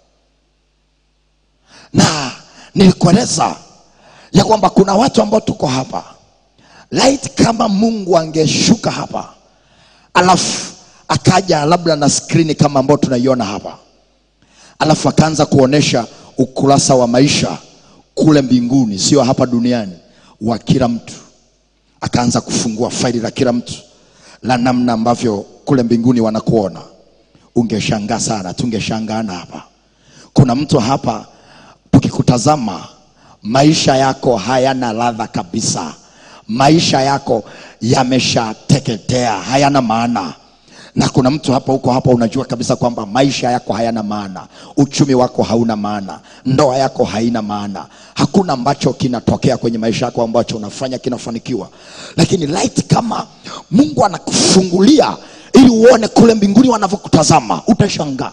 Na nilikueleza ya kwamba kuna watu ambao tuko hapa, light kama Mungu angeshuka hapa alafu akaja labda na screen kama ambao tunaiona hapa, alafu akaanza kuonesha ukurasa wa maisha kule mbinguni, sio hapa duniani, wa kila mtu. Akaanza kufungua faili la kila mtu la namna ambavyo kule mbinguni wanakuona, ungeshangaa sana. Tungeshangaana hapa. Kuna mtu hapa tukikutazama, maisha yako hayana ladha kabisa. Maisha yako yameshateketea, hayana maana. Na kuna mtu hapa, uko hapa, unajua kabisa kwamba maisha yako hayana maana. Uchumi wako hauna maana. Ndoa yako haina maana. Hakuna ambacho kinatokea kwenye maisha yako ambacho unafanya kinafanikiwa. Lakini light kama Mungu anakufungulia ili uone kule mbinguni wanavyokutazama, utashangaa.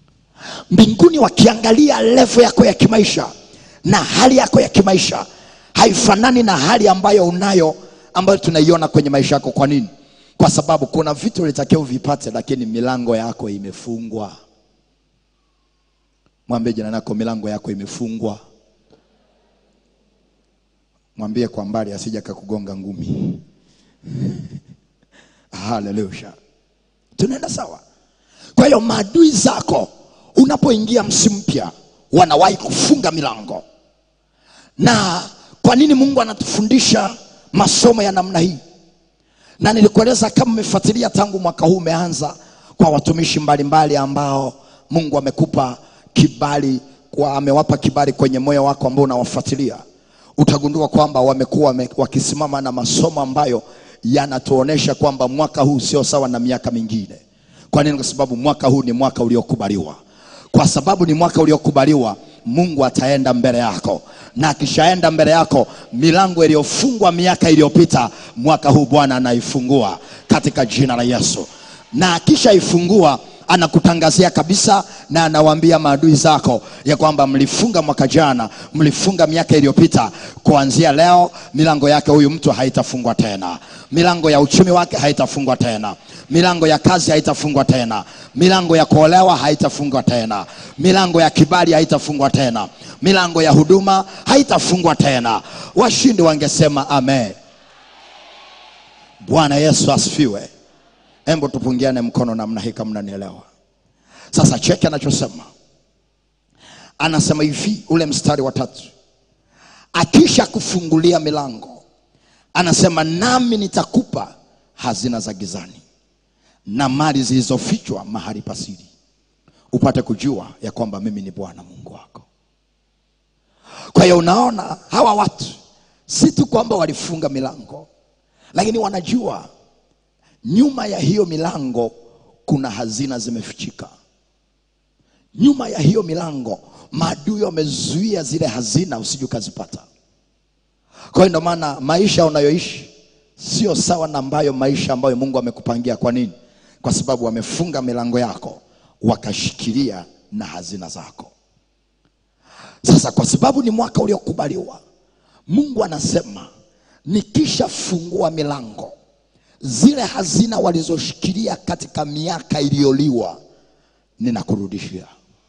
Mbinguni wakiangalia level yako ya kimaisha na hali yako ya kimaisha, haifanani na hali ambayo unayo, ambayo tunaiona kwenye maisha yako. Kwa nini? Kwa sababu kuna vitu ulitakiwa uvipate, lakini milango yako imefungwa. Mwambie jirani yako, milango yako imefungwa. Mwambie kwa mbali asije akakugonga ngumi. Haleluya. Tunaenda sawa? Kwa hiyo maadui zako unapoingia msimu mpya wanawahi kufunga milango. Na kwa nini Mungu anatufundisha masomo ya namna hii? Na nilikueleza kama umefuatilia tangu mwaka huu umeanza, kwa watumishi mbalimbali ambao Mungu amekupa kibali, amewapa kibali kwenye moyo wako ambao unawafuatilia, utagundua kwamba wamekuwa wakisimama na masomo ambayo yanatuonesha kwamba mwaka huu sio sawa na miaka mingine. Kwa nini? Kwa sababu mwaka huu ni mwaka uliokubaliwa. Kwa sababu ni mwaka uliokubaliwa, Mungu ataenda mbele yako. Na akishaenda mbele yako, milango iliyofungwa miaka iliyopita, mwaka huu Bwana anaifungua katika jina la Yesu. Na akishaifungua, anakutangazia kabisa na anawaambia maadui zako ya kwamba mlifunga mwaka jana, mlifunga miaka iliyopita, kuanzia leo milango yake huyu mtu haitafungwa tena. Milango ya uchumi wake haitafungwa tena. Milango ya kazi haitafungwa tena. Milango ya kuolewa haitafungwa tena. Milango ya kibali haitafungwa tena. Milango ya huduma haitafungwa tena. Washindi wangesema amen. Bwana Yesu asifiwe. Hebu tupungiane mkono namna hii kama mnanielewa. Sasa cheki anachosema. Anasema hivi, ule mstari wa 3. Akisha kufungulia milango, anasema nami nitakupa hazina za gizani na mali zilizofichwa mahali pasiri, upate kujua ya kwamba mimi ni Bwana Mungu wako. Kwa hiyo unaona hawa watu si tu kwamba walifunga milango, lakini wanajua nyuma ya hiyo milango kuna hazina zimefichika. Nyuma ya hiyo milango maadui wamezuia zile hazina usije ukazipata. Kwa hiyo ndio maana maisha unayoishi sio sawa na maisha ambayo Mungu amekupangia. Kwa nini? Kwa sababu wamefunga milango yako, wakashikilia na hazina zako. Sasa kwa sababu ni mwaka uliokubaliwa, Mungu anasema nikisha fungua milango, zile hazina walizoshikilia katika miaka iliyoliwa ninakurudishia.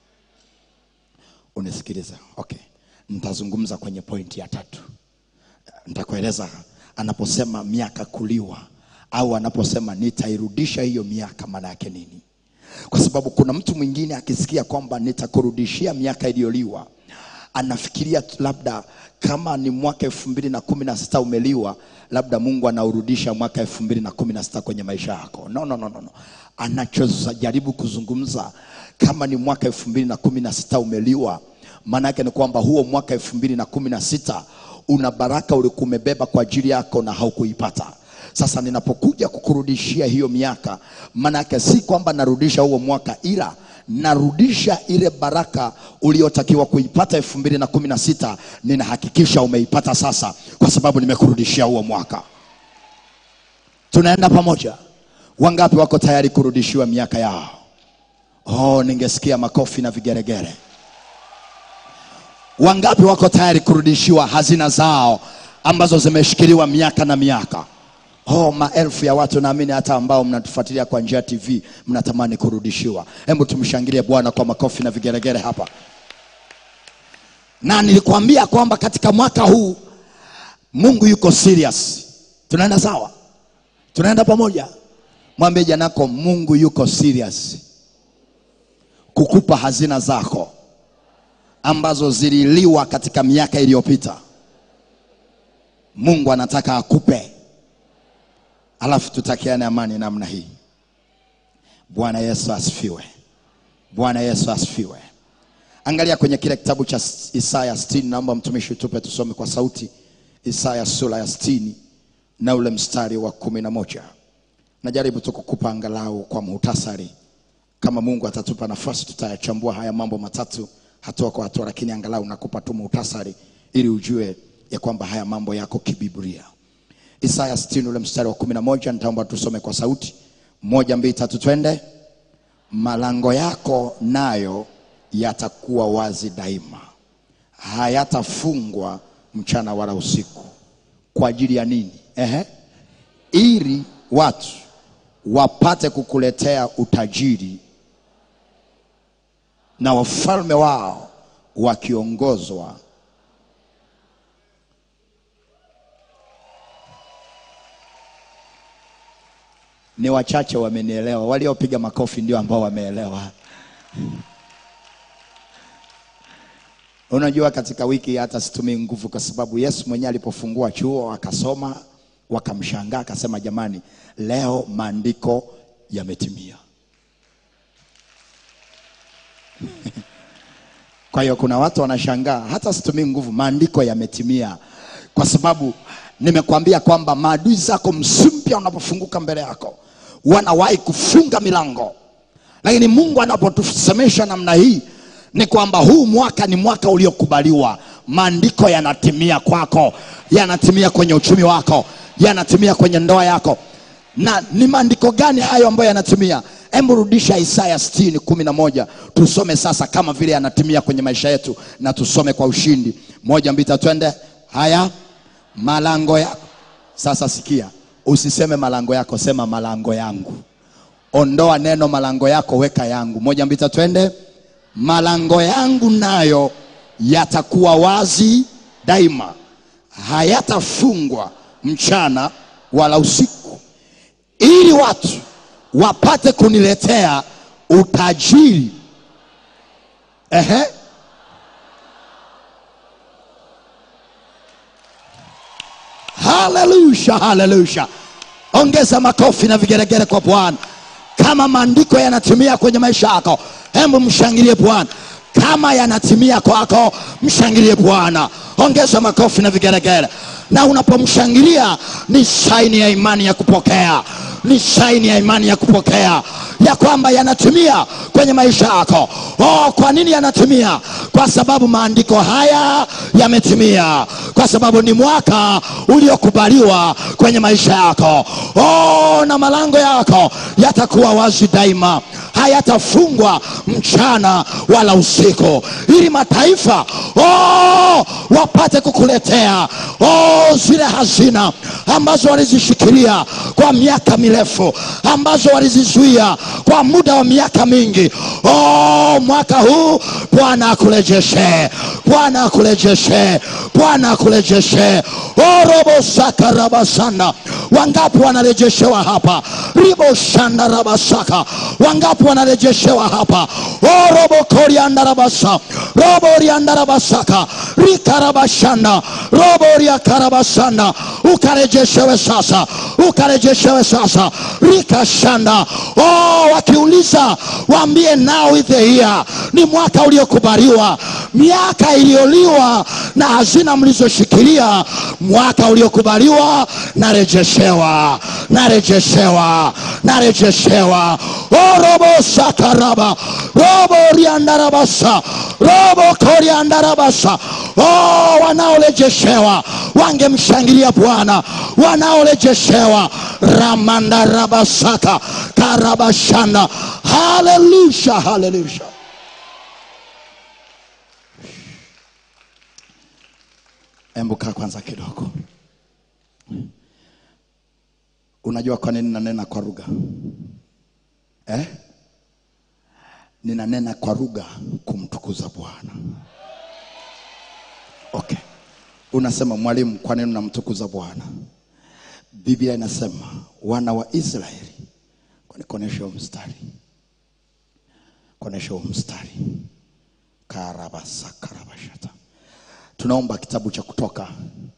Unisikilize. Okay. Nitazungumza kwenye pointi ya 3. Nitakueleza anaposema miaka kuliwa au anaposema nitairudisha hiyo miaka maana yake nini. Kwa sababu kuna mtu mwingine akisikia kwamba nitakurudishia miaka iliyoliwa, anafikiria labda kama ni mwaka 2016 umeliwa, labda Mungu anaurudisha mwaka 2016 kwenye maisha yako. No. Anachojaribu kuzungumza, kama ni mwaka 2016 umeliwa, maana yake ni kwamba huo mwaka 2016 una baraka ulikuwa umebeba kwa ajili yako na haukuipata. Sasa ninapokuja kukurudishia hiyo miaka, maana yake si kwamba narudisha huo mwaka, ila narudisha ile baraka uliotakiwa kuipata 2016, ninahakikisha umeipata sasa, kwa sababu nimekurudishia huo mwaka. Tunaenda pamoja? Wangapi wako tayari kurudishiwa miaka yao? Oh, ningesikia makofi na vigeregere. Wangapi wako tayari kurudishiwa hazina zao ambazo zimeshikiliwa miaka na miaka? Oh, maelfu ya watu, naamini hata ambao mnatufuatilia kwa njia TV mnatamani kurudishiwa. Hebu tumshangilie Bwana kwa makofi na vigeregere hapa. Na nilikwambia kwamba katika mwaka huu Mungu yuko serious. Tunaenda sawa? Tunaenda pamoja? Mwambie janako, Mungu yuko serious kukupa hazina zako ambazo zililiwa katika miaka iliyopita. Mungu anataka akupe. Alafu tutakiane amani namna hii. Bwana Yesu asifiwe. Bwana Yesu asifiwe. Angalia kwenye kile kitabu cha Isaya 60, naomba mtumishi tupe tusome kwa sauti. Isaya sura ya 60 na ule mstari wa 11. Najaribu tu kukupa angalau kwa muhtasari. Kama Mungu atatupa nafasi tutayachambua haya mambo matatu hatua kwa hatua, lakini angalau nakupa tu muhtasari ili ujue ya kwamba haya mambo yako kibiblia. Isaya 60 ule mstari wa 11, nitaomba tusome kwa sauti. 1, 2, 3 twende. Malango yako nayo yatakuwa wazi daima, hayatafungwa mchana wala usiku. Kwa ajili ya nini? Ili watu wapate kukuletea utajiri na wafalme wao wakiongozwa ni wachache wamenielewa. Waliopiga makofi ndio ambao wameelewa. Unajua katika wiki hata situmii nguvu, kwa sababu Yesu mwenyewe alipofungua chuo akasoma, wakamshangaa, akasema jamani, leo maandiko yametimia. Kwa hiyo kuna watu wanashangaa, hata situmii nguvu, maandiko yametimia. Kwa sababu nimekuambia kwamba maadui zako msimu mpya unapofunguka mbele yako wanawahi kufunga milango. Lakini Mungu anapotusemesha namna hii ni kwamba huu mwaka ni mwaka uliokubaliwa. Maandiko yanatimia kwako, yanatimia kwenye uchumi wako, yanatimia kwenye ndoa yako. Na ni maandiko gani hayo ambayo yanatimia? Hebu rudisha Isaya 60:11 tusome sasa kama vile yanatimia kwenye maisha yetu, na tusome kwa ushindi. 1 2 3 twende. Haya, malango yako. Sasa sikia, usiseme malango yako, sema malango yangu. Ondoa neno malango yako, weka yangu. 1 2 3 twende. Malango yangu nayo yatakuwa wazi daima, hayatafungwa mchana wala usiku, ili watu wapate kuniletea utajiri. Hallelujah, hallelujah. Ongeza makofi na vigeregere kwa Bwana. Kama maandiko yanatimia kwenye maisha yako, hebu mshangilie Bwana. Kama yanatimia kwako, mshangilie Bwana. Ongeza makofi na vigeregere. Na unapomshangilia ni saini ya imani ya kupokea. Ni saini ya imani ya kupokea ya kwamba yanatimia kwenye maisha yako. Kwa nini yanatimia? Kwa sababu maandiko haya yametimia. Kwa sababu ni mwaka uliokubaliwa kwenye maisha yako. Na malango yako yatakuwa wazi daima, hayatafungwa mchana wala usiku, ili mataifa wapate kukuletea zile hazina ambazo walizishikilia kwa miaka mirefu, ambazo walizizuia kwa muda wa miaka mingi. Mwaka huu Bwana akurejeshe, Bwana akurejeshe, Bwana akurejeshe. Robo saka rabasana. Wangapi wanarejeshewa hapa? Ribo shanda rabasaka. Wangapi wanarejeshewa hapa? Robo korianda rabasa. Robo rianda rabasaka. Rikarabashanda. Robo riakarabasanda. Ukarejeshewe sasa, ukarejeshewe sasa. Rikashanda. Wakiuliza waambie now is the year. Ni mwaka uliokubaliwa. Miaka iliyoliwa na hazina mlizoshikilia, mwaka uliokubaliwa narejeshewa, narejeshewa, narejeshewa. Robo sakaraba. Robo riandarabasa. Robo koriandarabasa. Wanaorejeshewa wangemshangilia Bwana. Wanaorejeshewa ramandarabasaka karabashanda. Hallelujah, hallelujah. Embuka kwanza kidogo. Unajua kwa nini nanena kwa lugha? Ninanena kwa lugha kumtukuza Bwana. Okay. Unasema mwalimu, kwa nini unamtukuza Bwana? Biblia inasema wana wa Israeli. Konesha mstari. Konesha mstari. Karabasa karabashata. Tunaomba kitabu cha Kutoka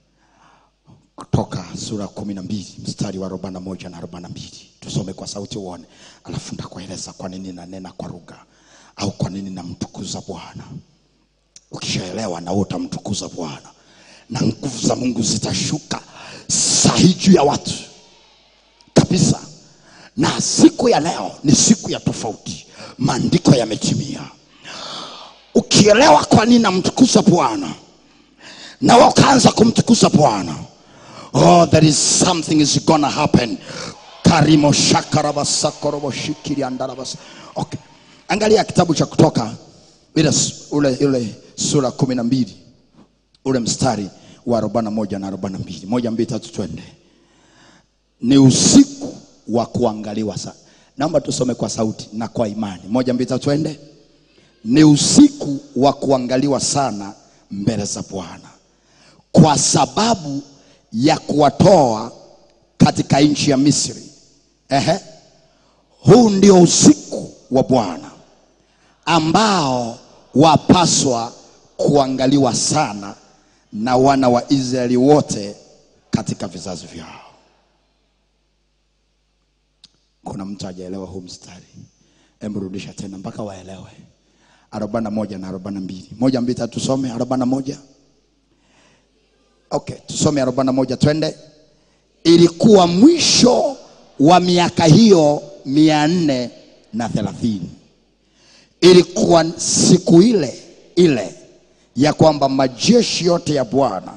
sura 12 mstari wa 41 na 42. Tusome kwa sauti uone, alafu nitakueleza kwa nini nanena kwa lugha au kwa nini namtukuza Bwana. Ukishaelewa na wewe utamtukuza Bwana, na nguvu za Mungu zitashuka sahi juu ya watu kabisa. Na siku ya leo ni siku ya tofauti. Maandiko yametimia. Ukielewa kwa nini namtukuza Bwana na wakaanza kumtukuza Bwana, there is something is gonna happen. Karimo shakarabasa korobo shikiri andarabasa. Okay. Angalia kitabu cha Kutoka ile sura 12 ule mstari wa 41 na 42. 1, 2, 3 twende. Ni usiku wa kuangaliwa sana. Naomba tusome kwa sauti na kwa imani. 1, 2, 3 twende. Ni usiku wa kuangaliwa sana mbele za Bwana, kwa sababu ya kuwatoa katika nchi ya Misri. Huu ndio usiku wa Bwana ambao wapaswa kuangaliwa sana na wana wa Israeli wote katika vizazi vyao. Kuna mtu hajaelewa huu mstari? Hebu rudisha tena mpaka waelewe. 41 na 42. 1, 2, 3 tusome 41. Okay, tusome 41 twende. Ilikuwa mwisho wa miaka hiyo 430. Ilikuwa siku ile ya kwamba majeshi yote ya Bwana.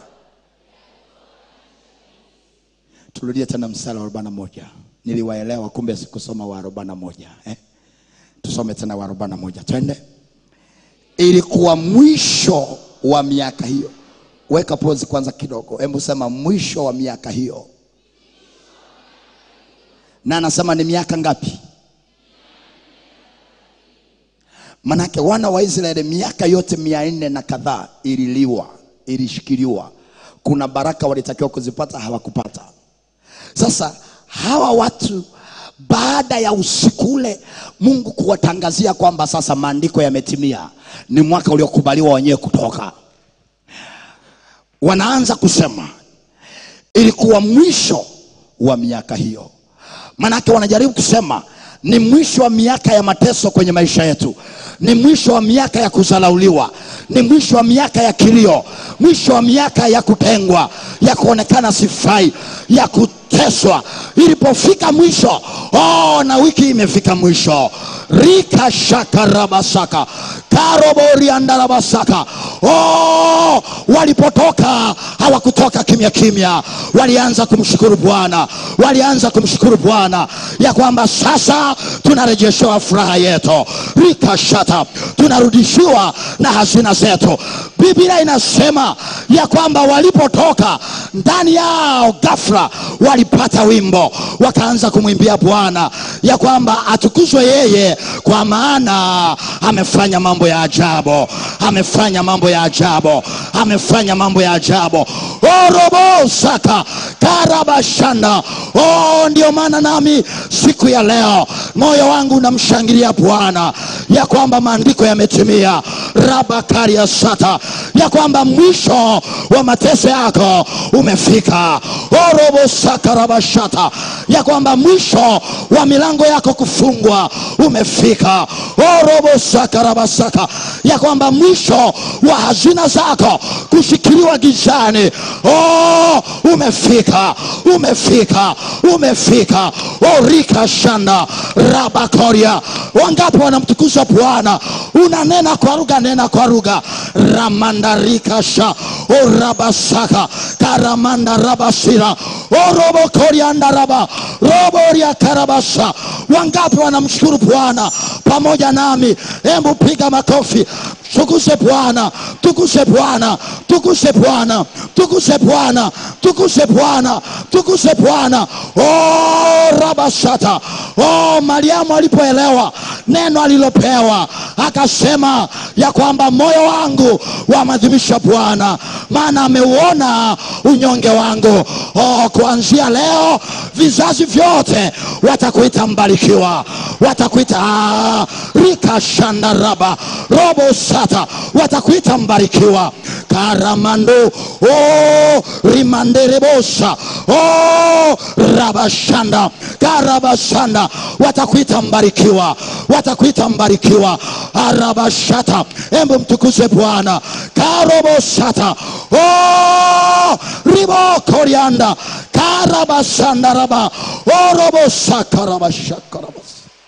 Turudie tena mstari wa 41. Niliwaelewa kumbe sikusoma wa 41. Tusome tena wa 41 twende. Ilikuwa mwisho wa miaka hiyo. Weka pause kwanza kidogo. Hebu sema mwisho wa miaka hiyo. Na anasema ni miaka ngapi? Manake wana wa Israeli miaka yote 400 na kadhaa ilishikiliwa. Kuna baraka walitakiwa kuzipata, hawakupata. Sasa hawa watu baada ya usiku ule Mungu kuwatangazia kwamba sasa maandiko yametimia, ni mwaka uliokubaliwa wenyewe kutoka, wanaanza kusema ilikuwa mwisho wa miaka hiyo. Manake wanajaribu kusema ni mwisho wa miaka ya mateso kwenye maisha yetu, ni mwisho wa miaka ya kuzalauliwa, ni mwisho wa miaka ya kilio, mwisho wa miaka ya kutengwa, ya kuonekana sifai, ya kuteswa. Ilipofika mwisho, na wiki imefika mwisho. Rika shakarabasaka karobori andarabasaka. Walipotoka hawakutoka kimya kimya, walianza kumshukuru Bwana, walianza kumshukuru Bwana ya kwamba sasa tunarejeshewa furaha yetu. Rika shata, tunarudishiwa na hazina zetu. Biblia inasema ya kwamba walipotoka ndani yao ghafla walipata wimbo, wakaanza kumwimbia Bwana ya kwamba atukuzwe yeye, kwa maana amefanya mambo ya ajabu, amefanya mambo ya ajabu, amefanya mambo ya ajabu. Robo saka karabashanda. Ndio maana nami siku ya leo moyo wangu unamshangilia Bwana ya kwamba maandiko yametimia. Rabakari ya sata, ya kwamba mwisho wa mateso yako umefika. Robo saka rabashata, ya kwamba mwisho wa milango yako kufungwa umefika. Robo saka rabasaka, ya kwamba mwisho wa hazina zako kushikiliwa gizani umefika, umefika, umefika. Rika shanda rabakoria. Wangapi wanamtukuza Bwana? Unanena kwa lugha, nena kwa lugha. Ramandarika sha orabasaka karamanda rabasira orobo korianda raba roboria karabasa. Wangapi wanamshukuru Bwana pamoja nami? Hebu piga makofi. Tukuze Bwana, tukuze Bwana, tukuze Bwana, tukuze Bwana, tukuze Bwana, tukuze Bwana. Rabashata. Mariamu alipoelewa neno alilopewa, akasema ya kwamba moyo wangu wamadhimisha Bwana, maana ameuona unyonge wangu. Kuanzia leo vizazi vyote watakuita mbarikiwa, watakuita rika shandaraba robo sata, watakuita mbarikiwa. Karamando rimanderebosa rabashanda karabashanda, watakuita mbarikiwa, watakuita mbarikiwa. Arabashata. Hebu mtukuze Bwana. Karobosata. Ribo korianda karabashanda raba orobosa karabashakarabas.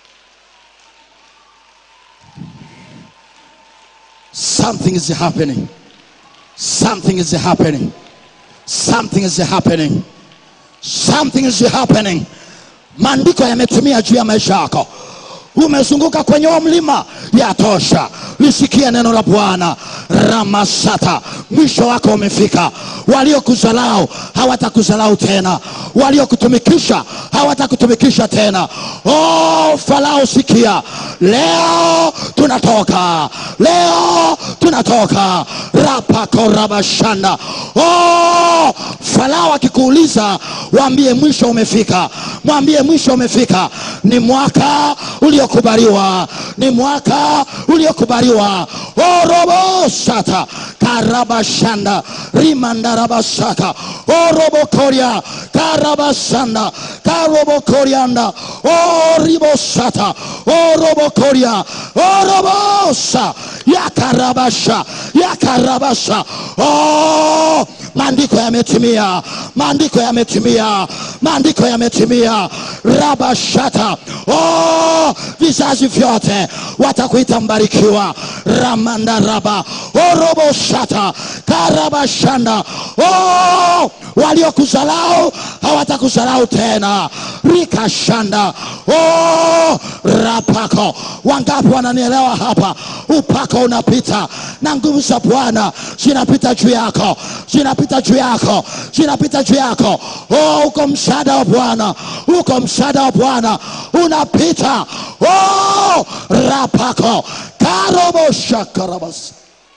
Something is happening. Something is happening. Something is happening. Something is happening. Maandiko yametimia juu ya maisha yako. Umezunguka kwenye mlima, yatosha. Lisikia neno la Bwana. Ramasata. mwisho wako umefika. Waliokuzalau hawatakuzalau tena, waliokutumikisha hawatakutumikisha tena. Oh Farao, sikia, leo tunatoka, leo tunatoka. Rapako rabashanda. Oh Farao akikuuliza, waambie mwisho umefika, mwambie mwisho umefika. Ni mwaka uliokubaliwa, ni mwaka uliokubaliwa. Oh robo sata karabashanda rimanda rabasaka. Oh robo koria karabasanda karobo korianda. Oh ribo sata. Oh robo koria. Oh robo sa yakarabasha yakarabasha. Oh maandiko yametimia, maandiko yametimia, maandiko yametimia. Rabashata. Oh vizazi vyote watakuita mbarikiwa. Ramanda raba. Oh robo shata karabashanda. Oh waliokuzalau hawatakuzalau tena. Rikashanda. Oh rapako. Wangapi wananielewa hapa? Upako unapita na nguvu za Bwana zinapita juu yako, zinapita juu yako, zinapita juu yako. Oh uko msaada wa Bwana, uko msaada wa Bwana unapita. Oh rapako karobo shakarabas.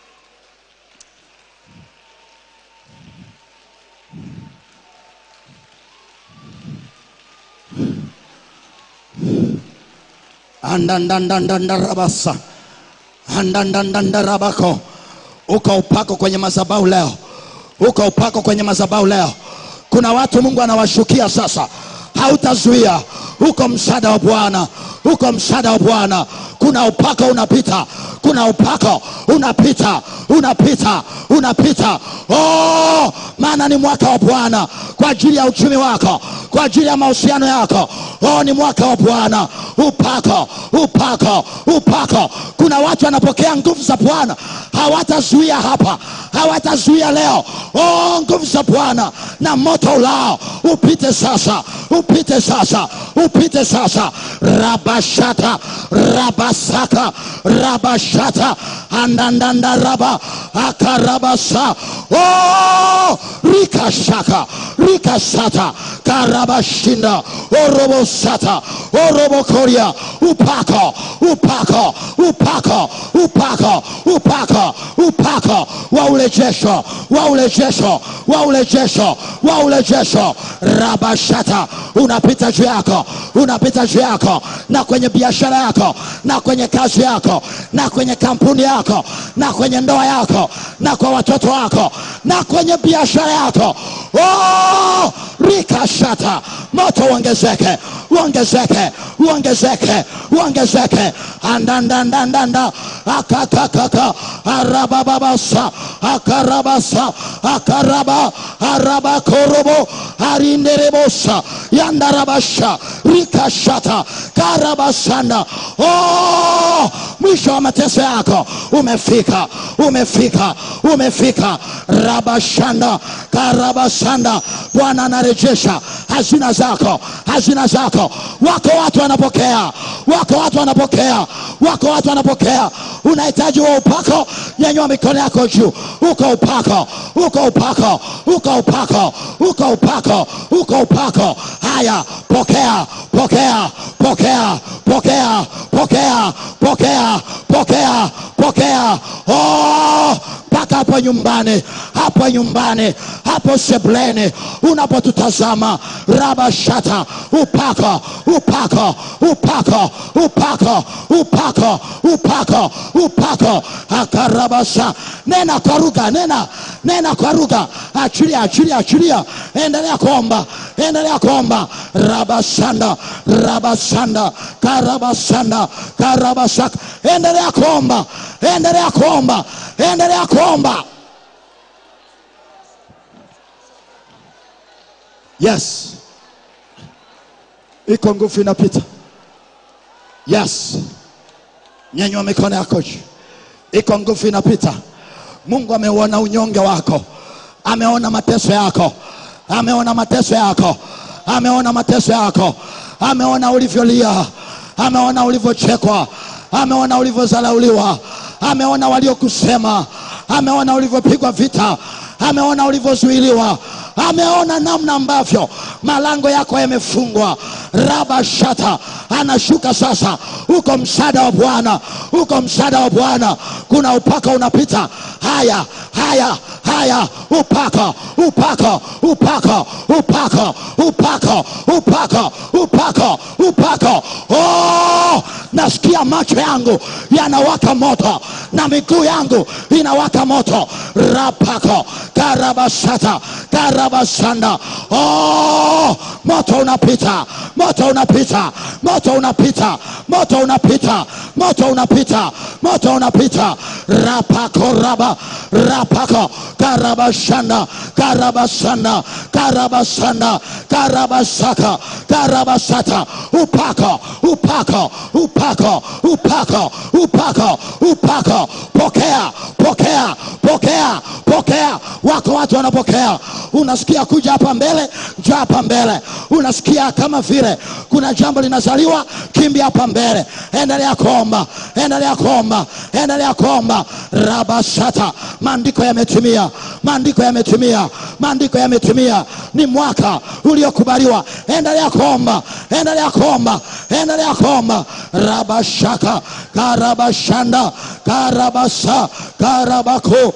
Andandandandarabasa andandandandarabako. Uko upako kwenye madhabahu leo, uko upako kwenye madhabahu leo. Kuna watu Mungu anawashukia sasa, hautazuia. Uko msaada wa Bwana, uko msaada wa Bwana. Kuna upako unapita, kuna upako unapita, unapita, unapita. Oh maana ni mwaka wa Bwana kwa ajili ya uchumi wako, kwa ajili ya mahusiano yako. Oh ni mwaka wa Bwana. Upako, upako, upako. Kuna watu wanapokea nguvu za Bwana, hawatazuia hapa, hawatazuia leo. Oh nguvu za Bwana na moto ulao upite sasa, upite sasa, upite sasa. Rabashata rabasaka rabashata andandanda raba akarabasa. Oh rikashaka rikasata karabashinda. Orobo sata orobo koria. Upako, upako, upako, upako, upako, upako wa urejesho, wa urejesho, wa urejesho, wa urejesho. Rabashata unapita juu yako, unapita juu yako, na kwenye biashara yako, na kwenye kazi yako, na kwenye kampuni yako, na kwenye ndoa yako, na kwa watoto wako, na kwenye biashara yako. Oh rikashata. Moto uongezeke, uongezeke, uongezeke, uongezeke. Andandandandanda akakakaka arababasa akarabasa akaraba araba korobo arinderebosa yandarabasha rikashata karabasanda. Oh mwisho wa mateso yako umefika, umefika, umefika. Rabashanda karabasanda. Bwana anarejesha hazina zako, hazina zako. Wako watu wanapokea, wako watu wanapokea, wako watu wanapokea. Unahitaji wa upako, nyanyua mikono yako juu. Uko upako, uko upako, uko upako, uko upako, uko upako. Haya, pokea, pokea, pokea, pokea, pokea, pokea, pokea, pokea. Oh mpaka hapo nyumbani, hapo nyumbani, hapo sebleni unapotutazama. Rabashata. Upako, upako, upako, upako, upako, upako, upako. Akarabasa. Nena kwa lugha, nena, nena kwa lugha. Achilia, achilia, achilia. Endelea kuomba, endelea kuomba. Rabasanda, rabasanda, karabasanda, karabasaka. Endelea kuomba, endelea kuomba, endelea kuomba. Yes. Iko nguvu inapita. Yes. Nyanyua mikono yako juu. Iko nguvu inapita. Mungu ameona unyonge wako, ameona mateso yako, ameona mateso yako, ameona mateso yako, ameona ulivyolia, ameona ulivyochekwa, ameona ulivyozalauliwa, ameona waliokusema,
ameona ulivyopigwa vita, ameona ulivyozuiliwa, ameona namna ambavyo malango yako yamefungwa. Raba shata, anashuka sasa. Uko msaada wa Bwana, uko msaada wa Bwana. Kuna upako unapita. Haya, haya, haya, upako, upako, upako, upako, upako, upako, upako, upako. Oh, nasikia macho yangu yanawaka moto na miguu yangu inawaka moto. Rapako, karabasata, karabasanda. Oh, moto unapita, moto unapita, moto unapita, moto unapita, moto unapita, moto unapita. Rapako raba, rapako, karabashanda, karabasanda, karabasanda, karabasaka, karabasata. Upako, upako, upako, upako, upako, upako. Pokea, pokea, pokea, pokea. Wako watu wanapokea. Unasikia kuja hapa mbele, njoo hapa mbele. Unasikia kama vile kuna jambo linazaliwa, kimbia hapa mbele. Endelea kuomba, endelea kuomba, endelea kuomba. Rabashata, maandiko yametimia, maandiko yametimia, maandiko yametimia. Ni mwaka uliokubaliwa. Endelea kuomba, endelea kuomba, endelea kuomba. Rabashaka, karabashanda, karabasa, karabako.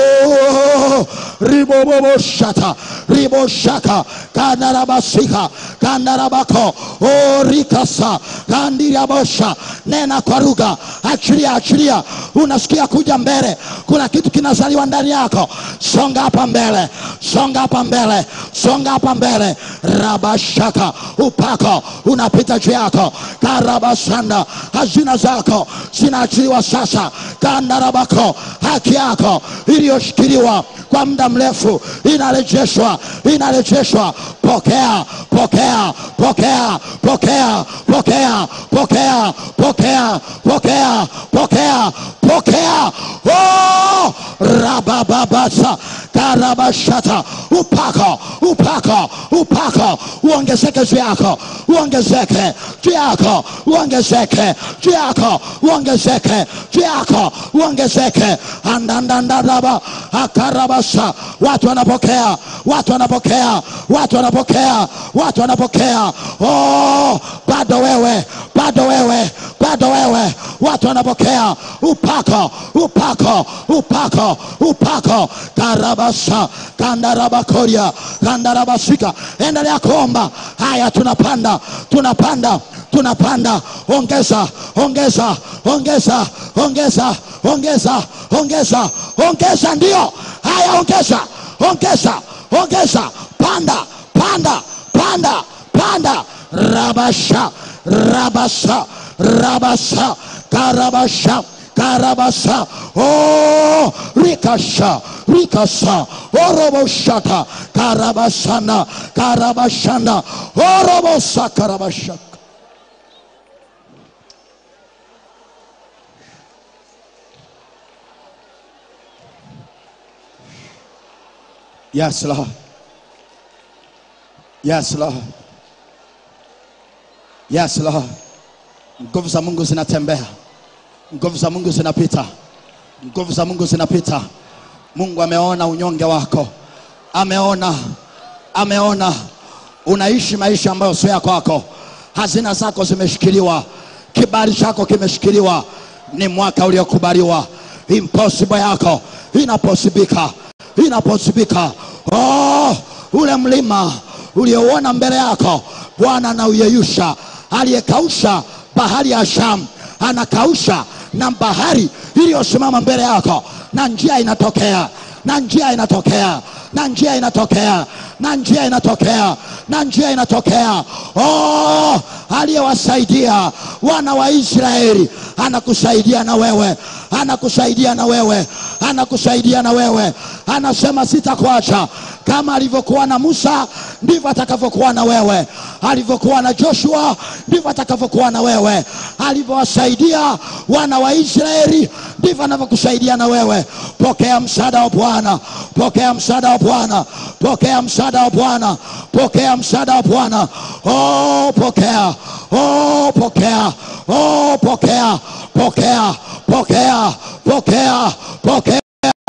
Oh, ribobobo shata, riboshaka, kanarabasika, kanarabako. Oh, rikasa, kandirabosha. Nena kwa lugha, achilia, achilia. Unasikia kuja mbele, kuna kitu kinazaliwa ndani yako. Songa hapa mbele, songa hapa mbele, songa hapa mbele. Rabashaka, upako unapita juu yako. Karabasanda, hazina zako zinaachiliwa sasa. Kandarabako, haki yako iliyoshikiliwa kwa muda mrefu inarejeshwa, inarejeshwa. Pokea, pokea, pokea, pokea, pokea, pokea, pokea, pokea, pokea, pokea. Oh, rabababasa, karabashata. Upako, upako, upako uongezeke juu yako, uongezeke juu yako, uongezeke juu yako, uongezeke juu yako, uongezeke. Andandandaba, akarabasa. Watu wanapokea, watu wanapokea, watu wanapokea, watu wanapokea. Oh, bado wewe, bado wewe, bado wewe. Watu wanapokea. Upako, upako, upako, upako. Karabasa, kandarabakoria, kandarabasika. Endelea kuomba. Haya, tunapanda, tunapanda, tunapanda. Ongeza, ongeza, ongeza, ongeza, ongeza, ongeza, ongeza. Ndio. Haya, ongeza, ongeza, ongeza. Panda, panda, panda, panda. Rabasha, rabasa, rabasa, karabasha, karabasa. Oh, rikasha, rikasa. Oroboshata, karabasana, karabashana. Orobosa, karabashaka. Yes, Lord. Yes, Lord. Yes, Lord. Nguvu za Mungu zinatembea. Nguvu za Mungu zinapita. Nguvu za Mungu zinapita. Mungu ameona unyonge wako. Ameona. Ameona. Unaishi maisha ambayo sio yako kwako. Hazina zako zimeshikiliwa. Kibali chako kimeshikiliwa. Ni mwaka uliokubaliwa. Impossible yako inaposibika. Inaposibika. Oh, ule mlima ulioona mbele yako, Bwana anauyeyusha. Aliyekausha bahari ya Shamu anakausha na bahari iliyosimama mbele yako, na njia inatokea, na njia inatokea, na njia inatokea, na njia inatokea, na njia inatokea. Oh, aliyewasaidia wana wa Israeli anakusaidia na wewe, anakusaidia na wewe, anakusaidia na wewe. Anasema sitakuacha. Kama alivyokuwa na Musa ndivyo atakavyokuwa na wewe. Alivyokuwa na Joshua ndivyo atakavyokuwa na wewe. Alivyowasaidia wana wa Israeli ndivyo anavyokusaidia na wewe. Pokea msaada wa Bwana, pokea msaada wa Bwana, pokea msaada wa Bwana, pokea msaada wa Bwana. Oh, pokea, oh, pokea, oh, pokea, pokea, pokea, pokea, pokea,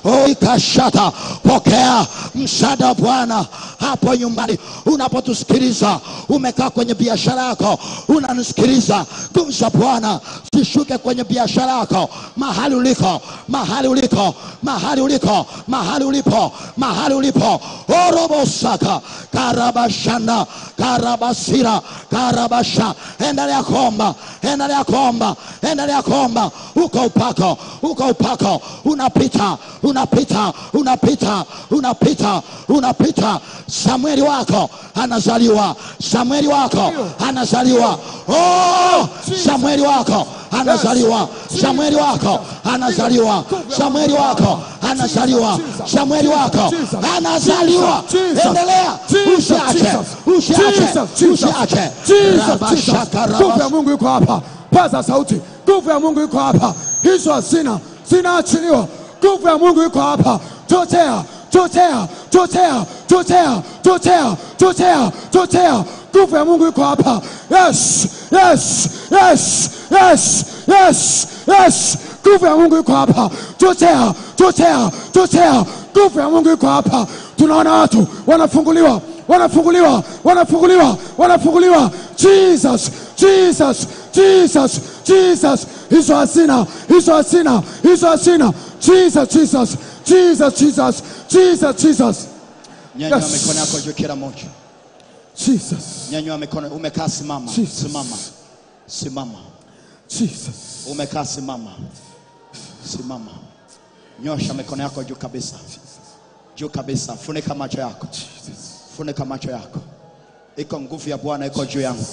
ikashata. Pokea msaada wa Bwana hapo nyumbani unapotusikiliza. Umekaa kwenye biashara yako unanisikiliza, nguvu za Bwana zishuke kwenye biashara yako, mahali uliko, mahali uliko, mahali uliko, mahali ulipo, mahali ulipo. Orobosaka karabashana karabasira karabasha. Endelea kuomba, endelea kuomba, endelea kuomba. Uko upako, uko upako, unapita, unapita, unapita, unapita, unapita. Samueli wako anazaliwa, Samueli wako anazaliwa. Oh, Samueli wako anazaliwa, Samueli wako anazaliwa, Samueli wako anazaliwa, Samueli wako anazaliwa. Endelea, usiache, usiache, usiache.
Nguvu ya Mungu iko hapa. Paza sauti. Nguvu ya Mungu iko hapa. Hizo hazina zinaachiliwa. Nguvu ya Mungu iko hapa. Chotea, chotea, chotea, chotea, chotea, chotea, chotea. Nguvu ya Mungu iko hapa. Yes, yes, yes, yes, yes, yes. Nguvu ya Mungu iko hapa. Chotea, chotea, chotea. Nguvu ya Mungu iko hapa. Tunaona watu wanafunguliwa, wanafunguliwa, wanafunguliwa, wanafunguliwa. Jesus, Jesus, Jesus, Jesus. Hizo hazina, hizo hazina, hizo hazina. Jesus, Jesus, Jesus, Jesus, Jesus, Jesus.
Nyanyua mikono yako juu kila mmoja.
Jesus.
Nyanyua mikono. Umekaa simama.
Jesus.
Simama. Simama.
Jesus.
Umekaa simama. Simama. Nyosha mikono yako juu kabisa. Juu kabisa. Funika macho yako. Funika macho yako. Iko nguvu ya Bwana iko juu yangu.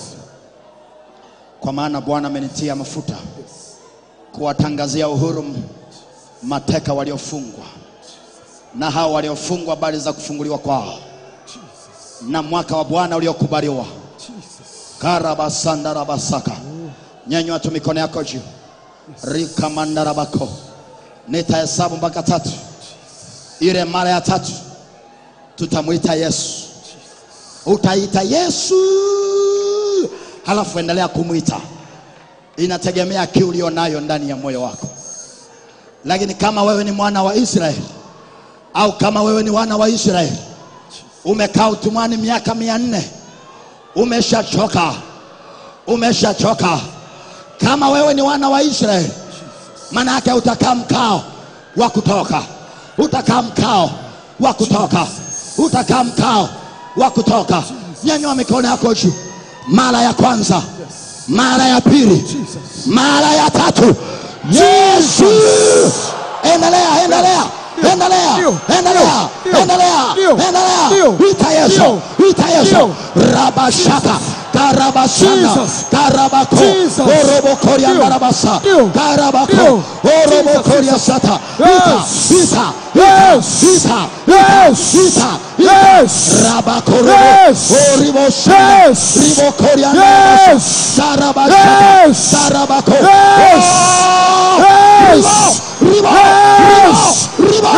Kwa maana Bwana amenitia mafuta kuwatangazia uhuru mateka waliofungwa, na hao waliofungwa habari za kufunguliwa kwao, na mwaka wa Bwana uliokubaliwa. Karabasanda rabasaka. Nyanyua tu mikono yako juu. Rika mandarabako. Nitahesabu mpaka 3. Ile mara ya 3 tutamuita Yesu. Utaita Yesu, halafu endelea kumuita. Inategemea kiu ulionayo ndani ya moyo wako. Lakini kama wewe ni mwana wa Israeli, au kama wewe ni wana wa Israeli, umekaa utumwani miaka 400, umeshachoka, umeshachoka. Kama wewe ni wana wa Israeli, maana yake utakaa mkao wa kutoka, utakaa mkao wa kutoka, utakaa mkao wa kutoka. Nyanyua mikono yako juu. Mara ya kwanza, mara ya pili, mara ya 3. Yesu. Endelea, endelea, endelea, endelea, endelea, endelea. Ita Yesu, ita Yesu. Rabashaka karabasana karabako orobokoria karabasa karabako orobokoria sata. Ita, ita, ita, ita, ita. Rabakoro oribosha ribokoria karabasa karabako. Ribo, ribo,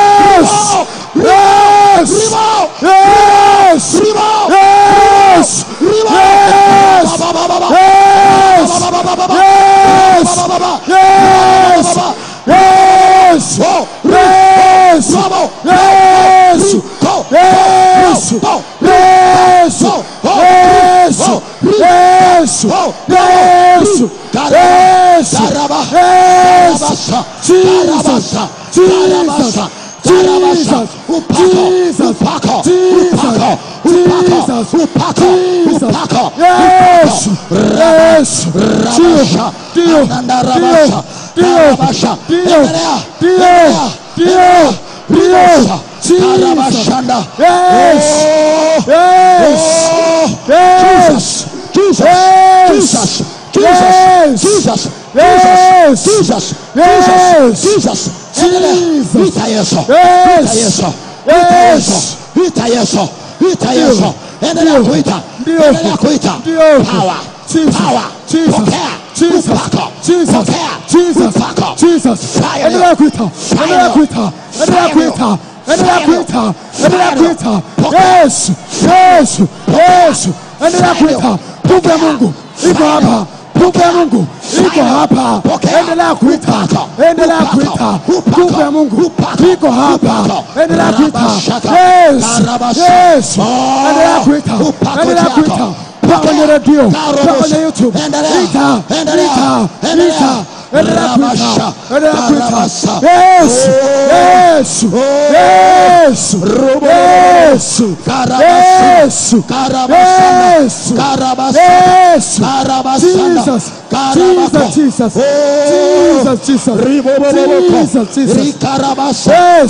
endelea kuita, endelea kuita. Power, power, pokea upako, pokea upako, fire, endelea kuita, endelea kuita, endelea kuita, endelea kuita, endelea kuita. Yesu, Yesu, Yesu, endelea kuita. Nguvu ya Mungu iko hapa, nguvu ya Mungu iko hapa. Endelea kuita, endelea kuita. Nguvu ya Mungu iko hapa. Endelea kuita. Yes, yes. Endelea kuita, endelea kuita. Kwenye radio, kwenye YouTube. Ita, ita, ita. Endelea kuita, endelea kuita. Yes, yes, yes, yes, yes, yes, yes. Jesus, Jesus, Jesus, Jesus, Jesus, Jesus,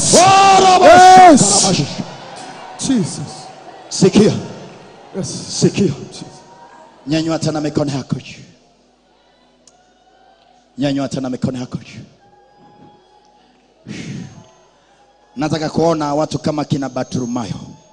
yes, yes, Jesus.
Sikia,
Yes,
sikia. Nyanyua tena mikono yako juu. Nyanyua tena mikono yako juu. Nataka kuona watu kama kina Bartimayo.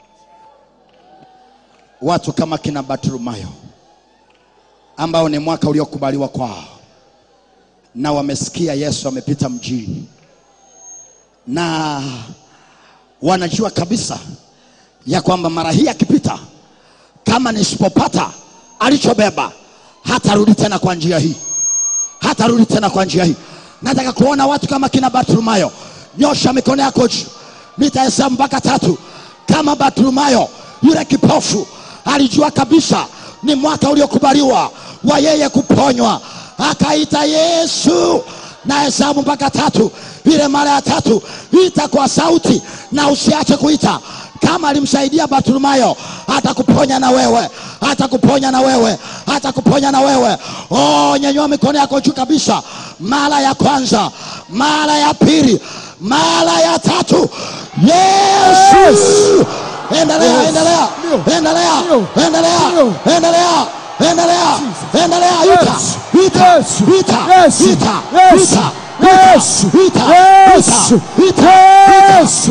Watu kama kina Bartimayo ambao ni mwaka uliokubaliwa kwao, na wamesikia Yesu amepita mjini, na wanajua kabisa ya kwamba mara hii akipita, kama nisipopata alichobeba, hatarudi tena kwa njia hii, hatarudi tena kwa njia hii. Nataka kuona watu kama kina Bartimayo. Nyosha mikono yako juu, nitahesabu mpaka 3. Kama Bartimayo yule kipofu alijua kabisa ni mwaka uliokubaliwa wa yeye kuponywa, akaita Yesu. Na hesabu mpaka 3. Ile mara ya 3 ita kwa sauti, na usiache kuita. Kama alimsaidia Bartimayo, atakuponya na wewe, atakuponya na wewe, atakuponya na wewe. Oh, nyanyua mikono yako juu kabisa. Mara ya kwanza, mara ya pili, mara ya 3. Yesu! Endelea, endelea, endelea, endelea, endelea, endelea, endelea. Ita, ita, ita, ita, ita. Yes, yes, yes,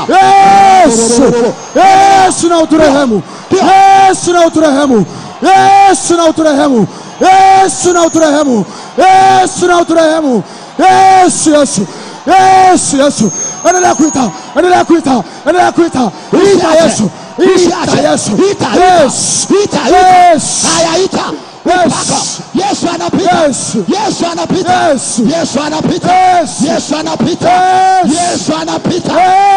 yes, na uturehemu, yes, na uturehemu, yes, na uturehemu, yes, na uturehemu, yes, na uturehemu, yes, yes, yes, yes. Endelea kuita, endelea kuita, endelea kuita. Ita Yesu, ita Yesu, ita Yesu, ita Yesu. Haya, ita. Yesu anapita, Yesu anapita, Yesu anapita, Yesu anapita, Yesu anapita.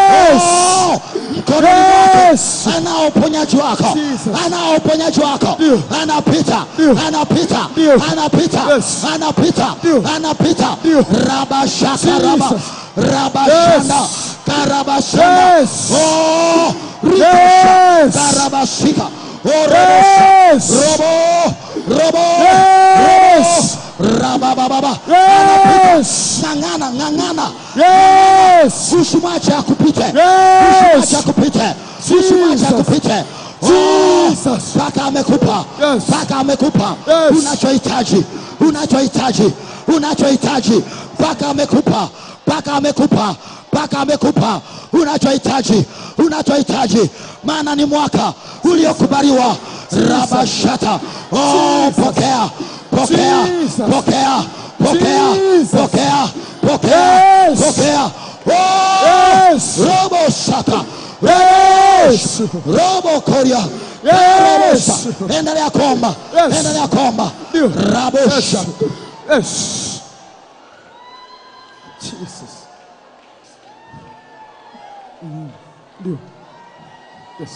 Mkono wako anao uponyaji wako, anao uponyaji wako. Anapita, anapita, anapita, anapita, anapita. Rabashaka raba, rabashanda, karabashanda. Oh, karabashika.
Yes.
Robo.
Yes.
Rabababa.
Yes.
Ngangana, ngangana.
Yes.
Usimache akupite.
Yes.
Usimache akupite. Usimache akupite.
Jesus.
Paka amekupa.
Yes.
Paka amekupa.
Yes.
Unachohitaji. Unachohitaji. Unachohitaji. Paka amekupa. Paka amekupa. Paka amekupa. Unachohitaji. Unachohitaji. Maana ni mwaka uliokubaliwa. Rabashata. Oh, pokea, pokea, pokea, pokea, pokea, pokea, pokea. Oh, robo shaka. Yes. Robo koria. Yes. Endelea kuomba. Endelea kuomba. Rabo shaka.
Yes. Jesus. Yes.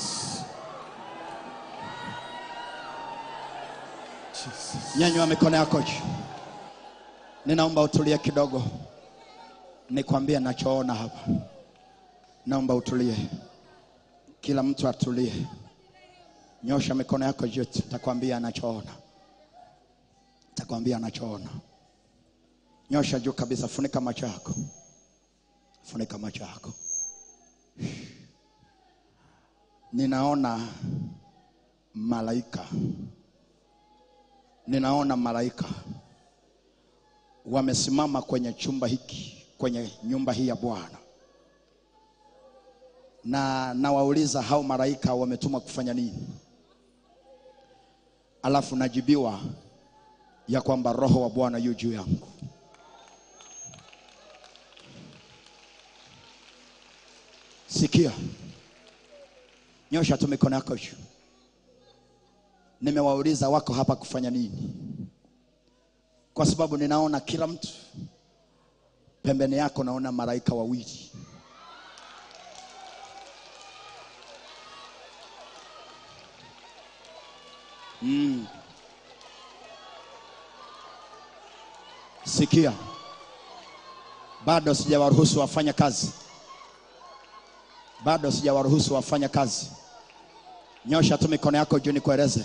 Nyanyua mikono yako juu. Ninaomba utulie kidogo. Nikwambie nachoona hapa. Naomba utulie. Kila mtu atulie. Nyosha mikono yako juu, nitakwambia anachoona. Nitakwambia anachoona. Nyosha juu kabisa, funika macho yako. Funika macho yako. Ninaona malaika. Ninaona malaika wamesimama kwenye chumba hiki, kwenye nyumba hii ya Bwana. Na nawauliza hao malaika wametumwa kufanya nini? Alafu najibiwa ya kwamba Roho wa Bwana yu juu yangu. Sikia. Nyosha tu mikono yako juu. Nimewauliza wako hapa kufanya nini?
kwa sababu ninaona kila mtu pembeni yako, naona malaika wawili. Sikia, bado sijawaruhusu wafanye kazi. Bado sijawaruhusu wafanye kazi. Nyosha tu mikono yako juu nikueleze.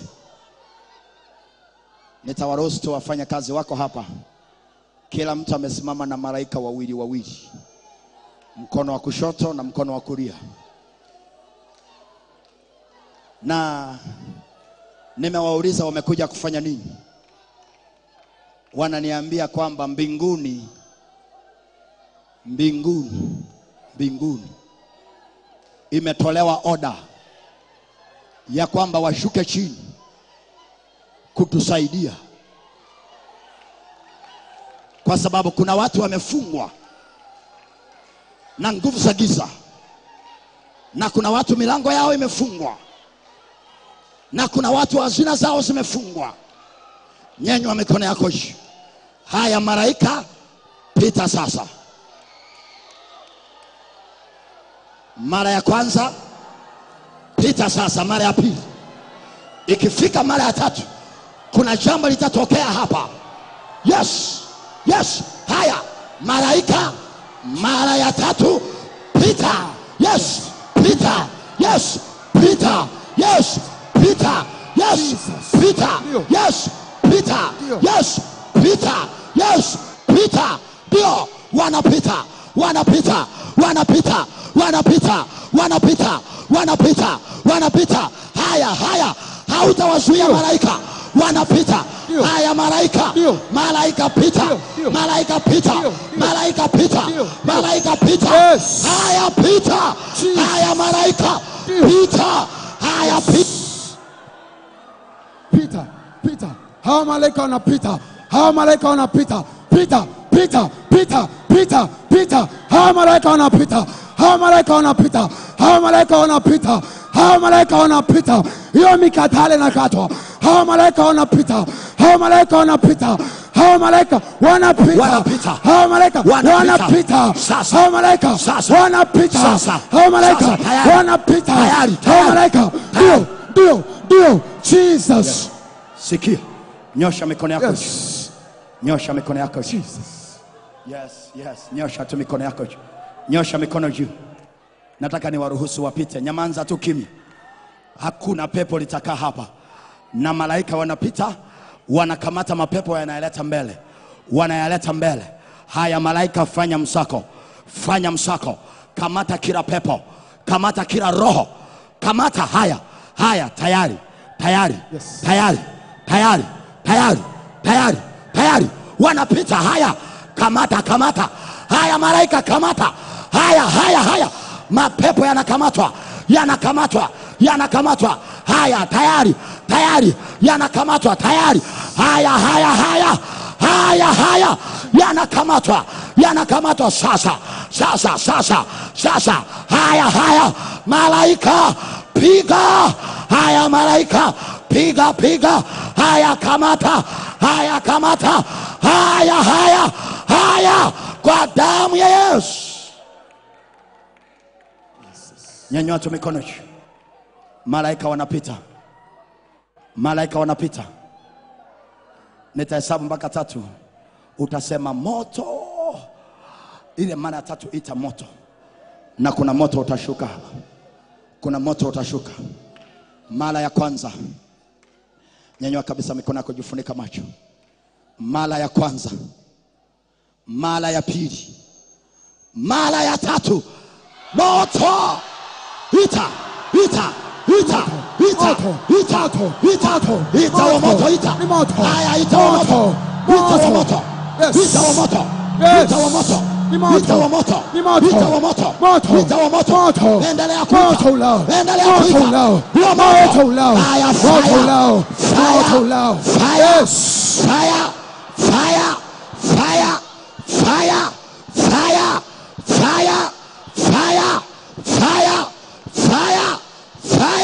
Nitawaruhusu tu wafanye kazi. Wako hapa. Kila mtu amesimama na malaika wawili wawili, mkono wa kushoto na mkono wa kulia. Na nimewauliza wamekuja kufanya nini. Wananiambia kwamba mbinguni imetolewa oda ya kwamba washuke chini kutusaidia, kwa sababu kuna watu wamefungwa na nguvu za giza, na kuna watu milango yao imefungwa, na kuna watu hazina zao zimefungwa. Nyanyua mikono yako juu. Haya malaika, pita sasa. Mara ya kwanza pita sasa, mara ya pili. Ikifika mara ya tatu kuna jambo litatokea hapa. Yes, yes. Haya malaika, mara ya tatu pita. Yes, pita. Yes, pita. Yes, pita. Yes, pita. Yes, pita. Yes, pita. Yes, pita. Ndio wanapita, wanapita, wanapita, wanapita, wanapita, wanapita, wanapita. Haya, hautawazuia malaika, wanapita. Haya malaika, malaika pita, malaika pita, malaika pita, malaika pita. Haya pita, haya malaika pita, haya
pita, pita. Hawa malaika wanapita, hawa malaika wanapita, pita, pita, pita, pita, pita. Hawa malaika wanapita, hawa malaika wanapita, hawa malaika wanapita, hawa malaika wanapita. Hiyo mikatale na katwa. Hawa malaika wanapita, hawa malaika wanapita, hawa malaika wanapita, hawa malaika wanapita, hawa malaika wanapita, hawa malaika wanapita, hawa malaika. Ndio Jesus.
Sikia, nyosha mikono yako. Nyosha mikono yako.
Jesus.
Yes, nyosha tu mikono yako. Nyosha mikono juu. Nataka niwaruhusu wapite. Nyamanza tu kimya. Hakuna pepo litakaa hapa. Na malaika wanapita, wanakamata mapepo yanayoleta mbele. Wanayaleta mbele. Haya malaika, fanya msako. Fanya msako. Kamata kila pepo. Kamata kila roho. Kamata haya, tayari.
Yes.
Tayari. Wanapita. Haya, kamata. Haya malaika, kamata. Haya. Mapepo yanakamatwa. Haya, tayari. Yanakamatwa, tayari. Haya. Yanakamatwa sasa. Haya. Malaika, piga. Haya malaika, piga. Haya kamata. Haya kwa damu ya Yesu. Nyanyua tu mikono juu. Malaika wanapita. Nitahesabu mpaka 3. Utasema moto. Ile mara 3 ita moto. Na kuna moto utashuka. Mara ya kwanza. Nyanyua kabisa mikono yako, jifunika macho. Mara ya kwanza. Mara ya pili. Mara ya 3. Moto. Ita. Wa moto. Haya, ita wa moto. Endelea kuita.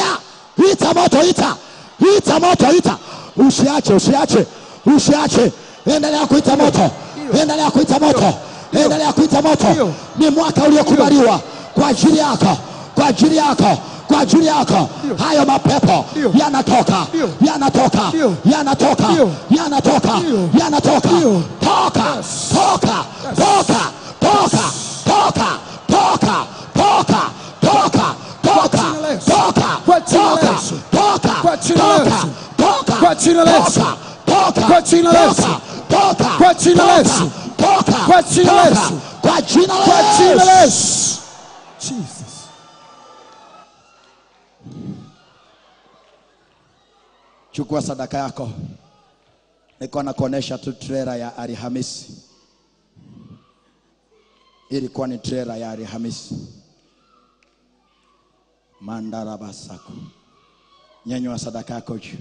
Ita moto. Usiache. endelea kuita moto, endelea kuita moto, endelea kuita moto. Ni mwaka uliokubaliwa kwa ajili yako, kwa ajili yako, kwa ajili yako. Hayo mapepo yanatoka, yanatoka, yanatoka, yanatoka, yanatoka. Toka, toka, toka, toka, toka, toka, toka, toka, toka, toka,
Kwa jina la Yesu. Kwa jina la Yesu. Kwa jina la Yesu. Kwa jina la Yesu. Kwa jina la Yesu. Kwa jina la Yesu.
Kwa jina la
Kwa jina la
Yesu.
Yesu. Jesus.
Chukua sadaka yako. Niko na kuonesha tu trailer ya Alhamisi. Ilikuwa ni trailer ya Alhamisi. Mandara basako. Nyanyua sadaka yako juu.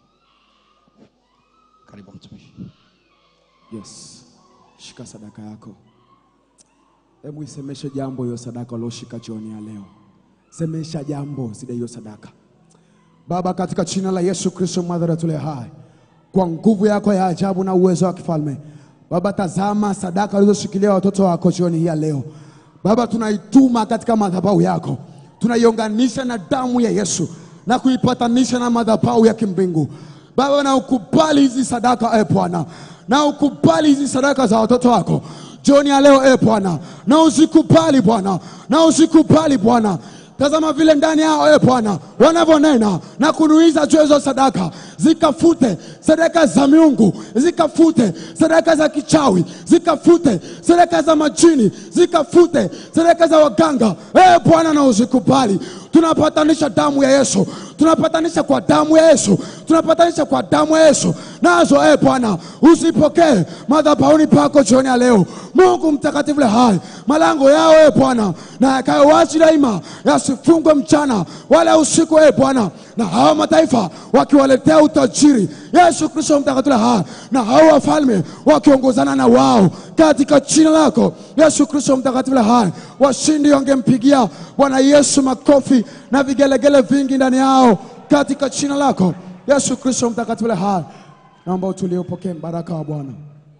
Karibu mtumishi.
Yes. Shika sadaka yako. Hebu isemeshe jambo hiyo sadaka ulioshika jioni ya leo. Semesha jambo zile hiyo sadaka. Baba, katika jina la Yesu Kristo mwadhara tule hai, kwa nguvu yako ya ajabu na uwezo wa kifalme, Baba, tazama sadaka ulizoshikilia watoto wako jioni hii ya leo. Baba, tunaituma katika madhabahu yako, tunaiunganisha na damu ya Yesu na kuipatanisha na madhabahu ya kimbingu. Baba, na ukubali hizi sadaka Bwana, na ukubali hizi sadaka za watoto wako jioni ya leo Bwana, na usikubali Bwana, na usikubali Bwana. Tazama vile ndani yao Bwana wanavyonena na kunuiza juu hizo sadaka. Zikafute sadaka za miungu, zikafute sadaka za kichawi, zikafute sadaka za majini, zikafute sadaka za waganga Bwana, na usikubali. Tunapatanisha damu ya Yesu, tunapatanisha kwa damu ya Yesu, tunapatanisha kwa damu ya Yesu. Nazo Bwana usipokee madhabahuni pako jioni ya leo. Mungu mtakatifu le hai, malango yao Bwana na yakayo wazi daima, yasifungwe mchana wala usiku Bwana, na hao mataifa wakiwaletea utajiri Yesu Kristo mtakatifu le hai, na hao wafalme wakiongozana na wao katika jina lako Yesu Kristo mtakatifu le hai. Washindi wangempigia Bwana Yesu makofi na vigelegele vingi ndani yao katika jina lako Yesu Kristo mtakatifu le hai. Naomba utulie, upokee baraka wa Bwana.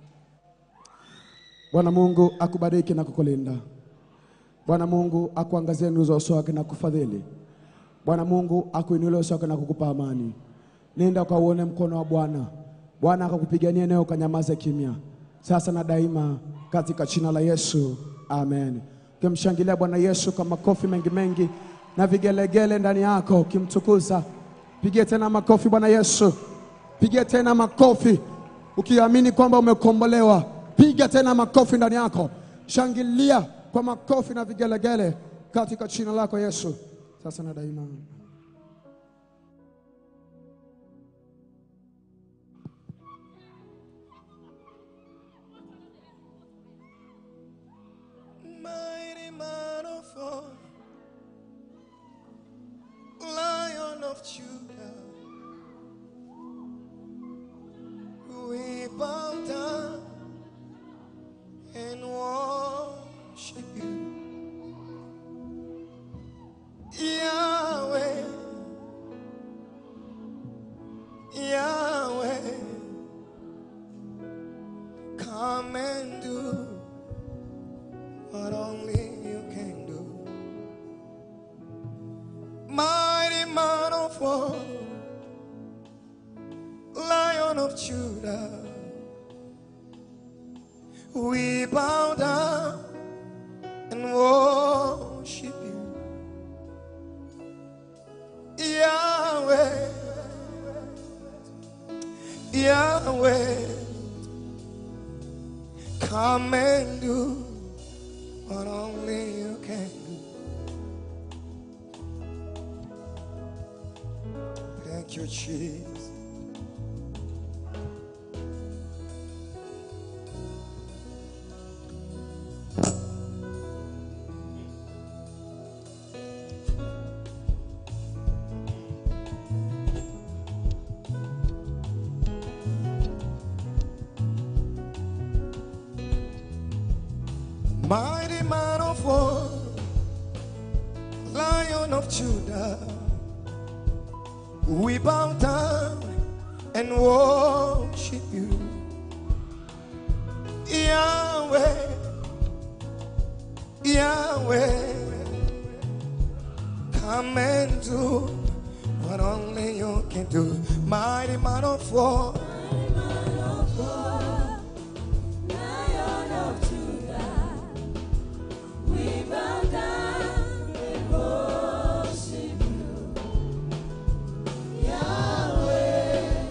Bwana Mungu akubariki na kukulinda. Bwana Mungu akuangazie nuru za uso wake na kufadhili. Bwana Mungu akuinulie uso wake na kukupa amani. Nenda kwa uone mkono wa Bwana. Bwana akakupigania naye ukanyamaze kimya, sasa na daima, katika jina la Yesu. Amen. Kimshangilia Bwana Yesu kwa makofi mengi mengi na vigelegele ndani yako, kimtukuza. Pigie tena makofi Bwana Yesu. Pigia tena makofi ukiamini kwamba umekombolewa. Piga tena makofi ndani yako. Shangilia kwa makofi na vigelegele katika jina lako Yesu, sasa na daima.
Mighty man of war, Lion of Judah, we bow down and worship you, Yahweh, Yahweh. Come and do what only you can do. Mighty man of war, Lion of Judah, we bow down and worship you, Yahweh, Yahweh. Come and do what only you can do. Thank you, Jesus. Mighty man of war, Lion of Judah, we bow down and worship you, Yahweh, come and do what only you can do. Mighty man of war,
Lion of Judah, we bow down and worship you. Yahweh,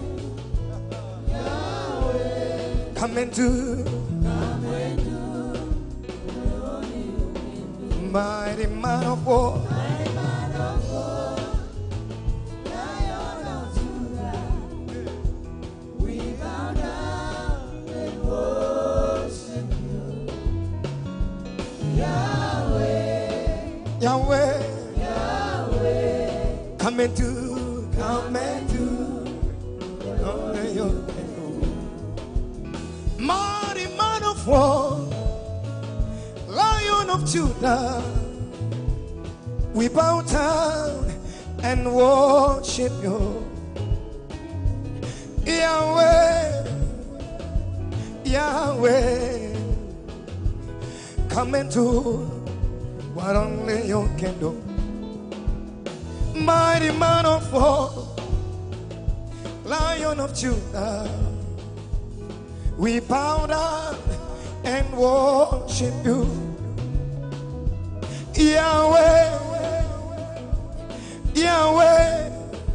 Yahweh,
come and do.
come and do what only you can do.
Mighty man of war,
Mighty man of war, Lion of Judah, we bow down and worship you. Yahweh,
Yahweh,
Yahweh,
come and do, come and do what only you can do. Mighty man of war, Lion of Judah, we bow down and worship you. Yahweh, Yahweh, come and do what only you can do. Mighty man of war, Lion of Judah, we bow down and worship you. Yahweh, Yahweh,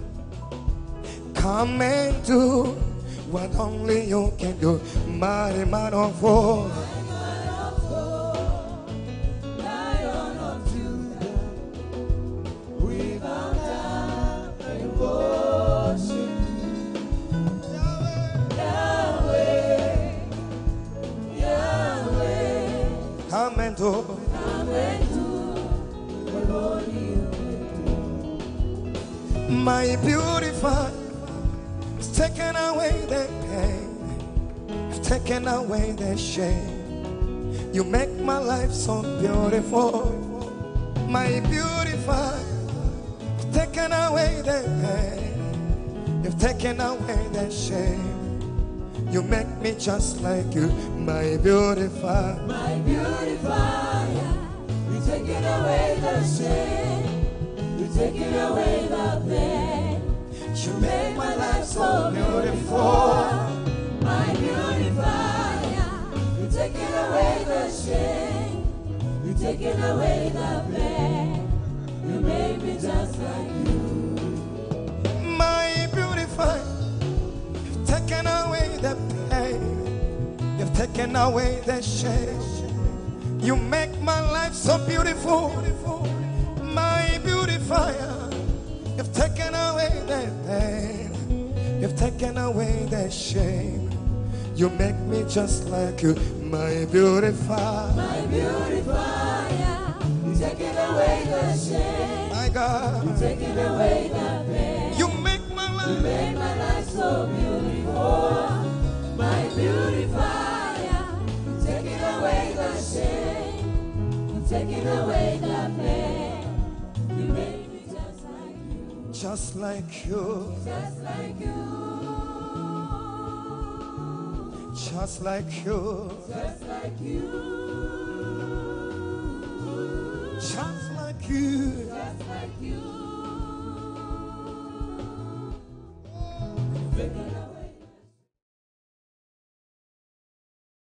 come and do what only you can do. Mighty man of war,
Lion of Judah, we bow down and worship you. Yahweh, Yahweh,
come and do.
come and do what only you can do.
My beautified, has taken away the pain, has taken away the shame. You make my life so beautiful. My beautified, has taken away the pain, you've taken away the shame. You make me just like you, my beautified.
My beautifier, you taking away the shame, you taking away the pain.
You
Make my life so beautiful. My beautifier, you taking away the shame, you taking away the pain. You made me just like you.
My beautified, you've taken away the pain, you've taken away the shame. You make my life so beautiful. My beautifier, you've taken away the pain, you've taken away the shame. You make me just like you, my beautifier.
My beautifier, you taking away the shame,
My God,
taking away the pain.
you make my life.
Make my life so beautiful. My beautifier, taking away the shame, taking away the pain. You make me just like you,
Just like you,
just like you,
just like you,
just like you,
just like you.
just like you. Taking